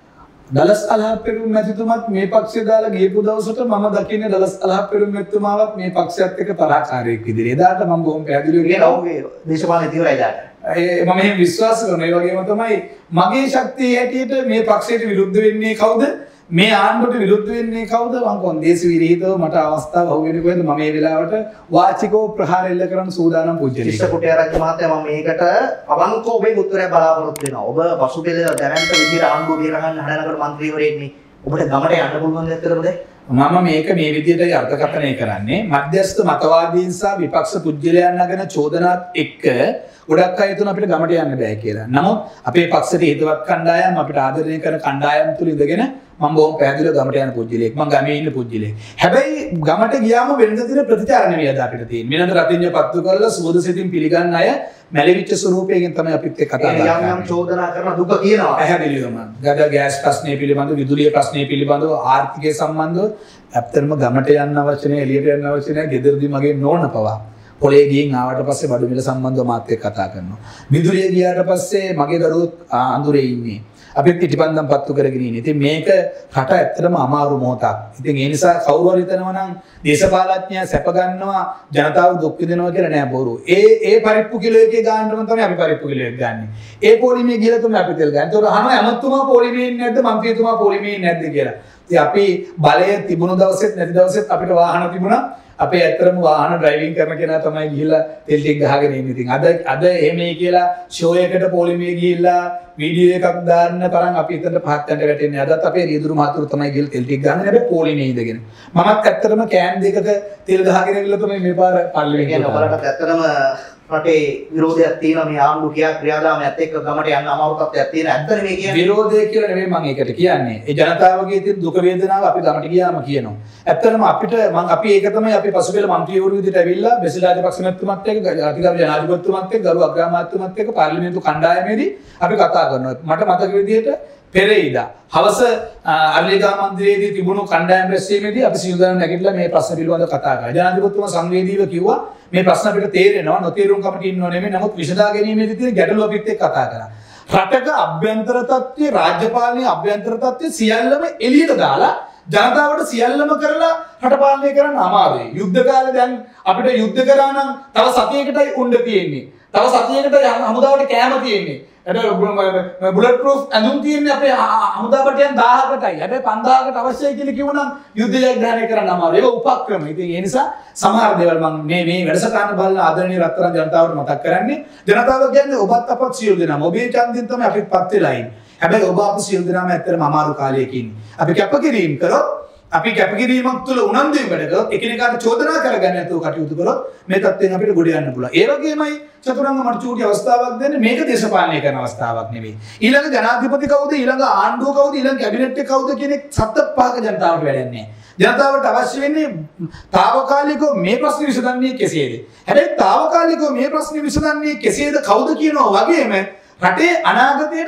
දලස් අලහප්පෙරුම මැතිතුමත් මේ පක්ෂය දාලා ගියපු දවසට මම දකින්නේ දලස් අලහප්පෙරුම මැතිතුමාවත් මේ පක්ෂයත් එක්ක තරහකාරයෙක් විදිහට. එදාට මම බොහොම පැහැදිලිව කියනවා ඔබේ දේශපාලන ඉතිවරයි දාට. මම එහෙම විශ්වාස කරනවා. ඒ වගේම තමයි මගේ ශක්තිය හැටියට මේ පක්ෂයට විරුද්ධ වෙන්නේ කවුද? මේ ආණ්ඩුවට විරුද්ධ වෙන්නේ කවුද? මං කොන්දේසි විරහිතව මට අවස්ථාව හවුවෙන්නේ කොහෙද? මම මේ වෙලාවට වාචිකව ප්‍රහාර එල්ල කරන්න සූදානම් පුජ්‍යලෙක්. ඉස්ස කුටි ආරච්චි මහත්තයා මම මේකට අවංකව ඔබෙන් උත්තරයක් බලාපොරොත්තු වෙනවා. ඔබ පසුපෙළ දැනන්ත විදිහට ආණ්ඩුව බේරගන්න හදනකොට മന്ത്രിවරයෙක්නේ. ඔබට ගමට යන්න පුළුවන් දෙයක්ද? මම මේක මේ විදිහට අර්ථකථනය කරන්නේ මධ්‍යස්ථ මතවාදීන් සහ විපක්ෂ පුජ්‍යලයන් නගන චෝදනාත් එක්ක ගොඩක් අය තුන අපිට ගමට යන්න බෑ කියලා. නමුත් අපේ පක්ෂයට හේතුවත් කණ්ඩායම් අපිට ආදරණය කරන කණ්ඩායම් තුල ඉඳගෙන මම බොහොම පැහැදිලිව ගමට යන පුජ්‍යලෙක්. මම ගමේ ඉන්න පුජ්‍යලෙක්. හැබැයි ගමට ගියාම වෙනද තියෙන ප්‍රතිචාර නෙවෙයි අද අපිට තියෙන්නේ. වෙනද රතිඤ්ඤ පත්තු කරලා සුවද සිතින් පිළිගන්න අය මැලිවිච්ච ස්වරූපයෙන් තමයි අපිත් එක්ක කතා කරන්නේ. යම් චෝදනා කරන දුක කියනවා. පැහැදිලිවම. ගද ගෑස් ප්‍රශ්නේ පිළිබඳව, විදුලිය ප්‍රශ්නේ පිළිබඳව, ආර්ථිකය සම්බන්ධව ඇත්තටම ගමට යන්න අවශ්‍ය නැහැ, එළියට යන්න අවශ්‍ය නැහැ. ගෙදරදී මගේ නෝන පවා පොලේ ගිහින් ආවට පස්සේ බඩු මිල සම්බන්ධව මාත් එක්ක කතා කරනවා. විදුලිය ගියාට පස්සේ මගේ දරුවෝ අඳුරේ ඉන්නේ. අපිත් පිටිපන්දම් පත්තු කරගෙන ඉන්නේ. ඉතින් මේක රට ඇත්තටම අමාරු මොහොතක්. ඉතින් ඒ නිසා කවුරු හරි හිතනවා නම් දේශපාලඥයා සැප ගන්නවා ජනතාව දුක් විඳිනවා කියලා නෑ බොරු. ඒ පරිප්පු කිලෝ එකේ ගානටම තමයි අපි පරිප්පු කිලෝ එක ගන්නෙ. ඒ පොලිමේ ගිහලා තමයි අපි තෙල් ගන්න. ඒතකොට අහනවා ඇමතුමා පොලිමේ ඉන්නේ නැද්ද මන්ත්‍රීතුමා පොලිමේ ඉන්නේ නැද්ද කියලා. ඉතින් අපි බලය තිබුණු දවසෙත් නැති දවසෙත් අපිට වාහන තිබුණා. අපේ ඇත්තටම වාහන ඩ්‍රයිවිං කරන කෙනා තමයි ගිහිල්ලා තෙල් ටික ගහගෙන ඉන්නේ. ඉතින් අද එහෙමයි කියලා ෂෝ එකකට පොලිමේ ගිහිල්ලා වීඩියෝ එකක් දාන්න තරම් අපි එතනට පහත් යන්න වැටෙන්නේ. අදත් අපේ රියදුරු මහතුරු තමයි ගිහින් තෙල් ටික ගන්න. හැබැයි පොලිමේ ඉඳගෙන. මමත් ඇත්තටම කෑන් දෙකක තෙල් ගහගෙන ඉල්ල තමයි මේ පාර පල්ලෙට කියන්නේ ඔයාලට ඇත්තටම රටේ විරෝධයක් තියෙනවා මේ ආණ්ඩු ක්‍රියාදාමයත් එක්ක ගමට යන්න අමාරු තත්ත්වයක් තියෙන. ඇත්තද මේ කියන්නේ? විරෝධය කියලා නෙමෙයි මම ඒකට කියන්නේ. ඒ ජනතාවගේ තියෙන දුක වේදනාව අපි ගමට ගියාම කියනවා. ඇත්තටම අපි ඒක තමයි අපි පසුපෙළ മന്ത്രിවරු විදිහට ඇවිල්ලා බෙසිල් රාජපක්ෂ මැතිතුමත් එක්ක අතිගරු ජනාධිපතිතුමත් එක්ක ගරු අග්‍රාමාත්‍යතුමත් එක්ක පාර්ලිමේන්තු කණ්ඩායමේදී අපි කතා කරනවා. මට මතක විදිහට පෙරේදා හවස අරලියගහ මන්දිරයේදී තිබුණු කණ්ඩායම් රැස්වීමේදී අපි සියලු දෙනා නැගිටලා මේ ප්‍රශ්න පිළිබඳව කතා කරා. ජනාධිපතිතුමා සංවේදීව කිව්වා මේ ප්‍රශ්න අපිට තේරෙනවා නොතේරුම්කමට ඉන්නව නෙමෙයි. නමුත් විසඳා ගැනීමේදී තියෙන ගැටලු අපිත් එක්ක කතා කරා. රටක අභ්‍යන්තර තත්ත්වයේ රාජ්‍ය පාලනයේ අභ්‍යන්තර තත්ත්වයේ සියල්ලම එළියට දාලා ජනතාවට සියල්ලම කරලා රට පාලනය කරන්න අමාරුයි. යුද්ධ කාලේ දැන් අපිට යුද්ධ කරා නම් තව සතියකටයි උණ්ඩ තියෙන්නේ. තව සතියකට හමුදාවට කෑම තියෙන්නේ. බුලට් ප්‍රූෆ් ඇඳුම් තියෙන්නේ අපේ හමුදාපටයන් 1000කටයි. හැබැයි 5000කට අවශ්‍යයි කියලා කිව්වනම් යුද්ධ ජයග්‍රහණය කරන්න අමාරුයි. ඒක උපක්‍රම. ඉතින් ඒ නිසා සමහර දේවල් මම මේ වැඩසටහන බලන ආදරණීය රත්තරන් ජනතාවට මතක් කරන්නේ. ජනතාව කියන්නේ ඔබත් අපත් සියලු දෙනාම. ඔබේ ඡන්දයෙන් තමයි අපිත් පත් වෙලා ඉන්නේ. හැබැයි ඔබ අප සියලු දෙනාම ඇත්තටම අමාරු කාලයක ඉන්නේ. අපි කැපකිරීම කරොත් අපි කැපකිරීමක් තුළ උනන්දුවෙන් වැඩ කරොත් එකිනෙකාට චෝදනා කරගන්න නැතුව කටයුතු කරොත් මේ තත්ත්වයෙන් අපිට ගොඩ යන්න පුළුවන්. ඒ වගේමයි චතුරංග මට චූටි අවස්ථාවක් දෙන්නේ මේක දේශපාලනය කරන අවස්ථාවක් නෙවෙයි. ඊළඟ ජනාධිපති කවුද? ඊළඟ ආණ්ඩුව කවුද? ඊළඟ කැබිනට් එක කවුද කියන සත්‍ය පහක ජනතාවට වැඩන්නේ. ජනතාවට අවශ්‍ය වෙන්නේ తాවකාලිකව මේ ප්‍රශ්න විසඳන්නේ කෙසේද? හැබැයි తాවකාලිකව මේ ප්‍රශ්න විසඳන්නේ කෙසේද කවුද කියනවා වගේම රටේ අනාගතයට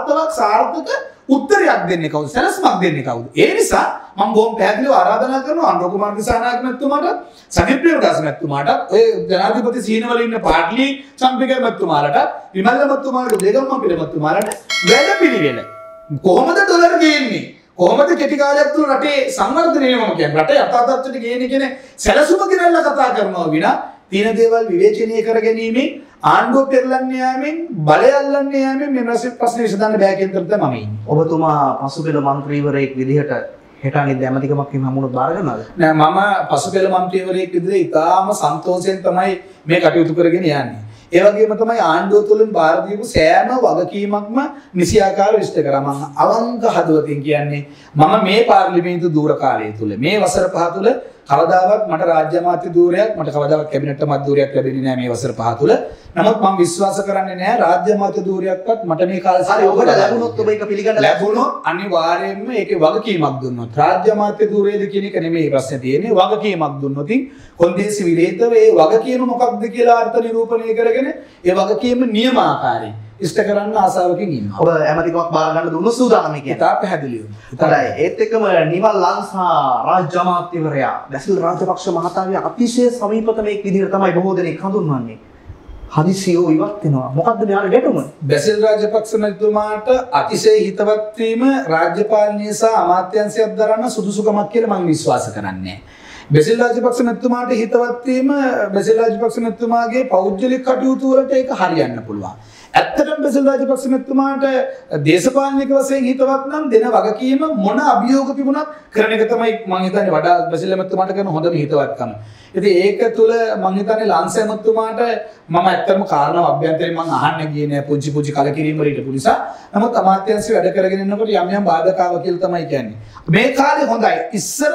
සාර්ථක උත්තරයක් දෙන්නේ කවුද? සැලැස්මක් දෙන්නේ කවුද? ඒ නිසා මම බොහොම පැහැදිලිව ආරාධනා කරනවා අනුර කුමාර දිසානායක මැතිතුමාට, සජිත් ප්‍රේමදාස මැතිතුමාට, ඔය ජනාධිපති සීනවල ඉන්න පාට්ලි චම්පික මැතිතුමාලට, විමල්ල මැතිතුමාලට, දේගම් මම්පිල මැතිතුමාලට වැඩ පිළිවෙල කොහොමද ඩොලර් ගේන්නේ? කොහොමද කෙටි කාලයක් තුළ රටේ සංවර්ධනය වෙනවම කියන්නේ? රටේ අතාතත්වයට ගේන්නේ කියන සැලසුම ගැනලා කතා කරනවා විනා තියෙන දේවල් විවේචනය කර ගැනීමෙන් ආණ්ඩුව පෙරලන්න යාමෙන් බලය අල්ලන්න යාමෙන් මේ ප්‍රශ්න විසඳන්න බෑ කියන තැනට මම ඉන්නේ. ඔබතුමා පසුපෙළ මන්ත්‍රීවරයෙක් විදිහට හෙටාගේ දැමතිකමක් හිම හමුණු බාර ගන්නවද? නෑ මම පසුපෙළ මන්ත්‍රීවරයෙක් විදිහට ඉතාම සන්තෝෂයෙන් තමයි මේ කටයුතු කරගෙන යන්නේ. ඒ වගේම තමයි ආණ්ඩුව තුළින් බාර දීපු සෑම වගකීමක්ම නිසියාකාරව ඉෂ්ට කරා. මම අවංක හදවතින් කියන්නේ මම මේ පාර්ලිමේන්තු දූර කාලය තුළ මේ වසර 5 තුළ කවදාවත් මට රාජ්‍ය අමාත්‍ය ධූරයක් මට කවදාවත් කැබිනට් අමාත්‍ය ධූරයක් ලැබෙන්නේ නැහැ මේ වසර 5 තුළ. නමුත් මම විශ්වාස කරන්නේ නැහැ රාජ්‍ය අමාත්‍ය ධූරයක්වත් මට මේ කාලේ හරි ඔබට ලැබුණොත් ඔබ ඒක පිළිගන්න ලැබුණොත් අනිවාර්යයෙන්ම ඒකේ වගකීමක් දුන්නොත් රාජ්‍ය අමාත්‍ය ධූරයේද කියන එක නෙමෙයි ප්‍රශ්නේ තියෙන්නේ වගකීමක් දුන්නොත් කොන්දේසි විරහිතව ඒ වගකීම මොකක්ද කියලා අර්ථ නිරූපණය කරගෙන ඒ වගකීම නියමාකාරයි ඉෂ්ට කරන්න ආසාවකින් ඉන්නවා. ඔබ ඇමතිකමක් බාර ගන්න දුන්න සූදානම් කියන්නේ. තා පැහැදිලිව. හොඳයි. ඒත් එක්කම නිමල් ලංසා රාජ්‍ය අමාත්‍යවරයා බැසිල් රාජපක්ෂ මහතාගේ අතිශය සමීපතමෙක් විදිහට තමයි බොහෝ දෙනෙක් හඳුන්වන්නේ. හදිසියෝ ඉවත් වෙනවා. මොකද්ද මෙයාගේ ගැටුම? බැසිල් රාජපක්ෂ මැතිතුමාට අතිශය හිතවත් වීම රාජ්‍ය පාලනය සහ අමාත්‍යාංශයක් දරන සුදුසුකමක් කියලා මම විශ්වාස කරන්නේ. බැසිල් රාජපක්ෂ මැතිතුමාට හිතවත් වීම බැසිල් රාජපක්ෂ මැතිතුමාගේ පෞද්ගලික කටයුතු වලට ඒක හරියන්න පුළුවන්. ඇත්තටම බැසිල් රාජපක්ෂ මැතිතුමාට දේශපාලනික වශයෙන් හිතවත් නම් දෙන වගකීම මොන අභියෝග තිබුණත් කරන එක තමයි මම හිතන්නේ වඩා බැසිල් මැතිතුමාට කරන හොඳම හිතවත්කම. ඉතින් ඒක තුල මම හිතන්නේ ලංස මැතිතුමාට මම ඇත්තටම කාරණා අභ්‍යන්තරයෙන් මම අහන්න ගියේ නෑ පුංචි කලකිරීම වල හිටපු නිසා. නමුත් අමාත්‍යාංශය වැඩ කරගෙන යනකොට යම් බාධකාව කියලා තමයි කියන්නේ. මේ කාලේ හොඳයි. ඉස්සර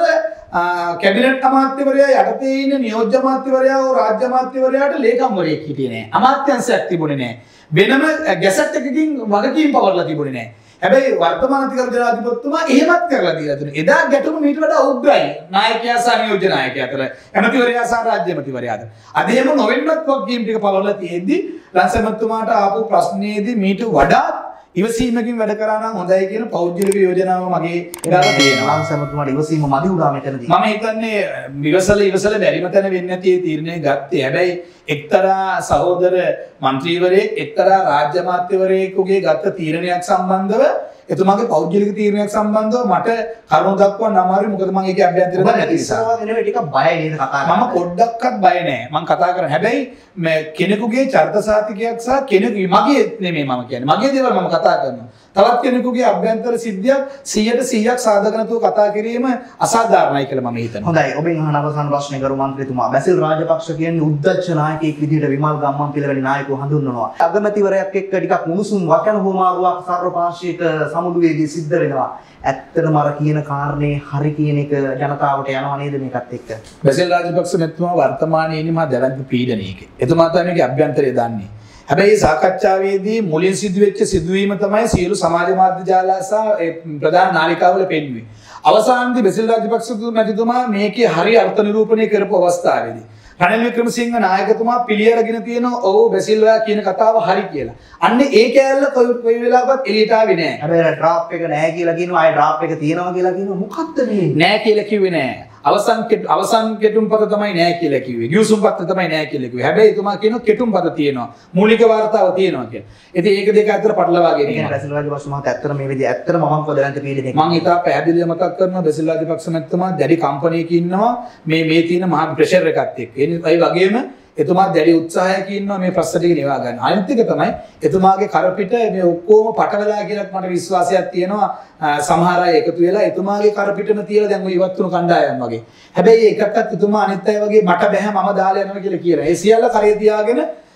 කැබිනට් අමාත්‍යවරයා යටතේ ඉන්න නියෝජ්‍ය අමාත්‍යවරයා හෝ රාජ්‍ය අමාත්‍යවරයාට ලේකම්වරයෙක් හිටියේ නෑ. අමාත්‍යාංශයක් තිබුණේ නෑ. වෙනම ගැසට් එකකින් වගකීම් පවර්ලා තිබුණේ නෑ. හැබැයි වර්තමාන අධිකරු ජනාධිපතිතුමා එහෙමත් කරලා දීලා තිබුණා. එදා ගැටුම මීට වඩා උග්‍රයි. නායකයා සහ නියෝජ්‍ය නායකයා අතර, ඇමතිවරයා සහ රාජ්‍ය ඇමතිවරයා අතර. අද එහෙම නොවෙන්නත් වගකීම් ටික පවර්ලා තියෙද්දි ලංස මැතිතුමාට ආපු ප්‍රශ්නයේදී මීට වඩා ඉවසීමකින් වැඩ කරා නම් හොඳයි කියන පෞද්ගලික යෝජනාව මගේ ගාලා තියෙනවා. ලංස මැතිතුමාට ඉවසීම මදි වුණා මෙතනදී. මම හිතන්නේ ඉවසල බැරිම තැන වෙන්නේ නැති ඒ තීරණය ගත්තේ. හැබැයි එක්තරා සහෝදර මන්ත්‍රීවරයෙක් එක්තරා රාජ්‍ය අමාත්‍යවරයෙකුගේ ගත්ත තීරණයක් සම්බන්ධව එතුමාගේ පෞද්ගලික තීරණයක් සම්බන්ධව මට කරුණු දක්වන්න අමාරුයි. මොකද මම ඒකේ අභ්‍යන්තර දන්නේ නැති නිසා. නෙවෙයි ටිකක් බයයි නේද කතා කරන්නේ. මම පොඩ්ඩක්වත් බය නෑ. මම කතා කරන්නේ. හැබැයි කෙනෙකුගේ චරිත සාතිකයක් සහ කෙනෙකුගේ මගේ නෙමෙයි මම කියන්නේ. මගේ දේවල් මම කතා කරනවා. තවත් කෙනෙකුගේ අභ්‍යන්තර සිද්ධියක් 100% සාධක නැතුව කතා කිරීම අසාධාරණයි කියලා මම හිතනවා. හොඳයි. ඔබෙන් අහන අවසාන ප්‍රශ්නේ ගරු මන්ත්‍රීතුමා. බැසිල් රාජපක්ෂ කියන්නේ උද්දච්ච නායකයෙක් විදිහට විමල් ගම්මන්පිල වැනි නායකයෝ හඳුන්වනවා. අගමැතිවරයෙක් එක්ක ටිකක් මුනුසුම් වචන හොමාරුවක් සර්වපාක්ෂික සමුළුවේදී සිද්ධ වෙනවා. ඇත්තටම අර කියන කාරණේ හරි කියන එක ජනතාවට යනවා නේද මේකත් එක්ක? බැසිල් රාජපක්ෂ මැතිතුමා වර්තමානයේ ඉන්නේ මහා දැවැන්ත පීඩනයක. එතුමා තමයි මේකේ අභ්‍යන්තරය දන්නේ. හැබැයි සාකච්ඡාවේදී මුලින් සිදුවෙච්ච සිදුවීම තමයි සියලු සමාජ මාධ්‍ය ජාල සහ ප්‍රධාන නාලිකාවල පෙන්වුවේ. අවසානයේදී බැසිල් රාජපක්ෂ මැතිතුමා මේකේ හරි අර්ථ නිරූපණය කරපු අවස්ථාවේදී රනිල් වික්‍රමසිංහ නායකතුමා පිළිඅරගෙන තියෙනවා ඔව් බැසිල්ලා කියන කතාව හරි කියලා. අන්න ඒ කෑල්ල කොයි වෙලාවකත් එළියට ආවේ නැහැ. හැබැයි ඩ්‍රාෆ්ට් එක නැහැ කියලා කියනවා. ආයේ ඩ්‍රාෆ්ට් එක තියෙනවා කියලා කියනවා. මොකක්ද මේ? නැහැ කියලා කිව්වේ නැහැ. අවසන් කෙටුම්පත තමයි නැහැ කියලා කිව්වේ. ගිවිසුම්පත තමයි නැහැ කියලා කිව්වේ. හැබැයි එතුමා කියනවා කෙටුම්පත තියෙනවා. මූලික වාර්තාව තියෙනවා කියලා. ඉතින් ඒක දෙක අතර පටලවා ගැනීම. බැසිල් රාජපක්ෂ මහතා ඇත්තට මේ විදිහ ඇත්තටම මම කොදලන්ත පීඩනයක්. මම ඉතා පැහැදිලිව මතක් කරනවා බැසිල් රාජපක්ෂ මහත්මයා දැඩි කම්පැනියක ඉන්නවා මේ තියෙන මහා ප්‍රෙෂර් එකත් එක්ක. ඒ වගේම එතුමා දැඩි උත්සාහයක ඉන්නවා මේ ප්‍රශ්න ටික නිවා ගන්න. අනිත් එක තමයි එතුමාගේ කරපිට මේ ඔක්කොම පටවලා කියලාත් මට විශ්වාසයක් තියෙනවා. සමහර අය එකතු වෙලා එතුමාගේ කරපිටම තියලා දැන් ඔය ඉවත් වුණු කණ්ඩායම් වගේ. හැබැයි ඒකටත් එතුමා අනිත් අය වගේ මට බෑ මම දාලා යනවා කියලා කියනවා. ඒ සියල්ල කරේ තියාගෙන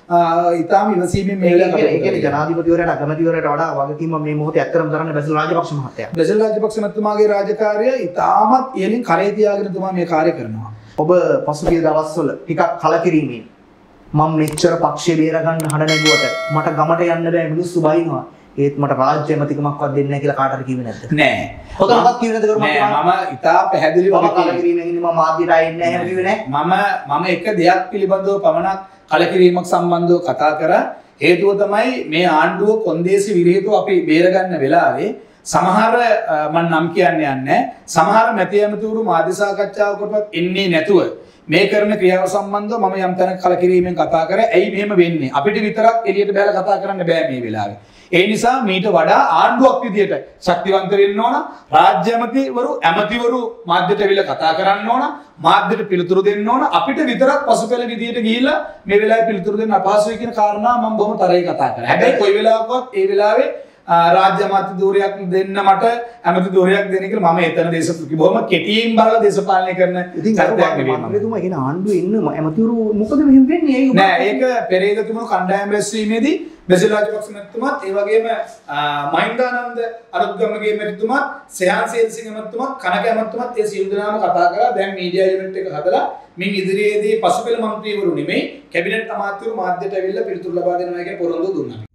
ඉතාම ඉවසීමෙන් මේ වෙලාවට ඒ කියන්නේ ජනාධිපතිවරයාට අගමැතිවරයාට වඩා වගකීම මේ මොහොතේ ඇත්තටම දරන්නේ බැසිල් රාජපක්ෂ මහත්තයා. බැසිල් රාජපක්ෂ මහත්මයාගේ රාජකාරිය ඉතාමත් ඉහළින් කරේ තියාගෙන එතුමා මේ කාර්ය කරනවා. ඔබ පසුගිය දවස්වල ටිකක් කලකිරීමෙන් මම මෙච්චර පක්ෂය බේරගන්න හඬ නැගුවට මට ගමට යන්න බෑ මිනිස්සු බයිනවා. ඒත් මට රාජ්‍ය ඇමතිකමක්වත් දෙන්නේ නැහැ කියලා කාටද කිව්වේ නැද්ද? නෑ. පොතක්වත් කිව්වේ නැද්ද නෑ මම ඉතා පැහැදිලිව කලකිරීමෙන් ඉන්නේ මම මාධ්‍යට ආන්නේ නැහැ එහෙම කිව්වේ නෑ. මම එක දෙයක් පිළිබඳව පමණක් කලකිරීමක් සම්බන්ධව කතා කරා. හේතුව තමයි මේ ආණ්ඩුව කොන්දේසි විරහිතව අපි බේරගන්න වෙලාවේ සමහර මම නම් කියන්නේ නැහැ. සමහර මැති ඇමතිවරු මාධ්‍ය සාකච්ඡාවකටවත් එන්නේ නැතුව මේ කරන ක්‍රියාව සම්බන්ධව මම යම් තැනක කලකිරීමෙන් කතා කරා. ඇයි මෙහෙම වෙන්නේ? අපිට විතරක් එළියට බහලා කතා කරන්න බෑ මේ වෙලාවේ. ඒ නිසා මීට වඩා ආණ්ඩුවක් විදියට ශක්තිවන්ත වෙන්න ඕන. රාජ්‍ය ඇමතිවරු මාධ්‍යට ඇවිල්ලා කතා කරන්න ඕන. මාධ්‍යට පිළිතුරු දෙන්න ඕන. අපිට විතරක් පසුපැල විදියට ගිහිල්ලා මේ වෙලාවේ පිළිතුරු දෙන්න අපහසුයි කියන කාරණා මම බොහොම තරයි කතා කරා. හැබැයි කොයි වෙලාවකවත් ඒ වෙලාවේ රාජ්‍ය අමාත්‍ය ධූරයක් දෙන්න මට ඇමති ධූරයක් දෙන්න කියලා මම එතන දේශපාලන බොහොම කෙටියෙන් බලලා දේශපාලනය කරන තත්ත්වයක් නෙවෙයි. මම කියන ආණ්ඩුවේ ඉන්න ඇමතිවරු මොකද මෙහෙම වෙන්නේ? නෑ ඒක පෙරේද තුමුණු කණ්ඩායම් රැස්වීමේදී බැසිල් රාජපක්ෂ මහත්මයාත් ඒ වගේම මහින්දානන්ද අරුත්ගමගේ මැතිතුමාත් සයන් සේල්සිංහ මහත්මයාත් කනක මහත්මයාත් ඒ සියලු දෙනාම කතා කරලා දැන් මීඩියා යුනිට් එක හදලා මින් ඉදිරියේදී පසුපෙළ මන්ත්‍රීවරු නෙමෙයි කැබිනට් අමාත්‍යවරු මාධ්‍යට ඇවිල්ලා පිළිතුරු ලබා දෙනවා කියන පොරොන්දුව දුන්නා.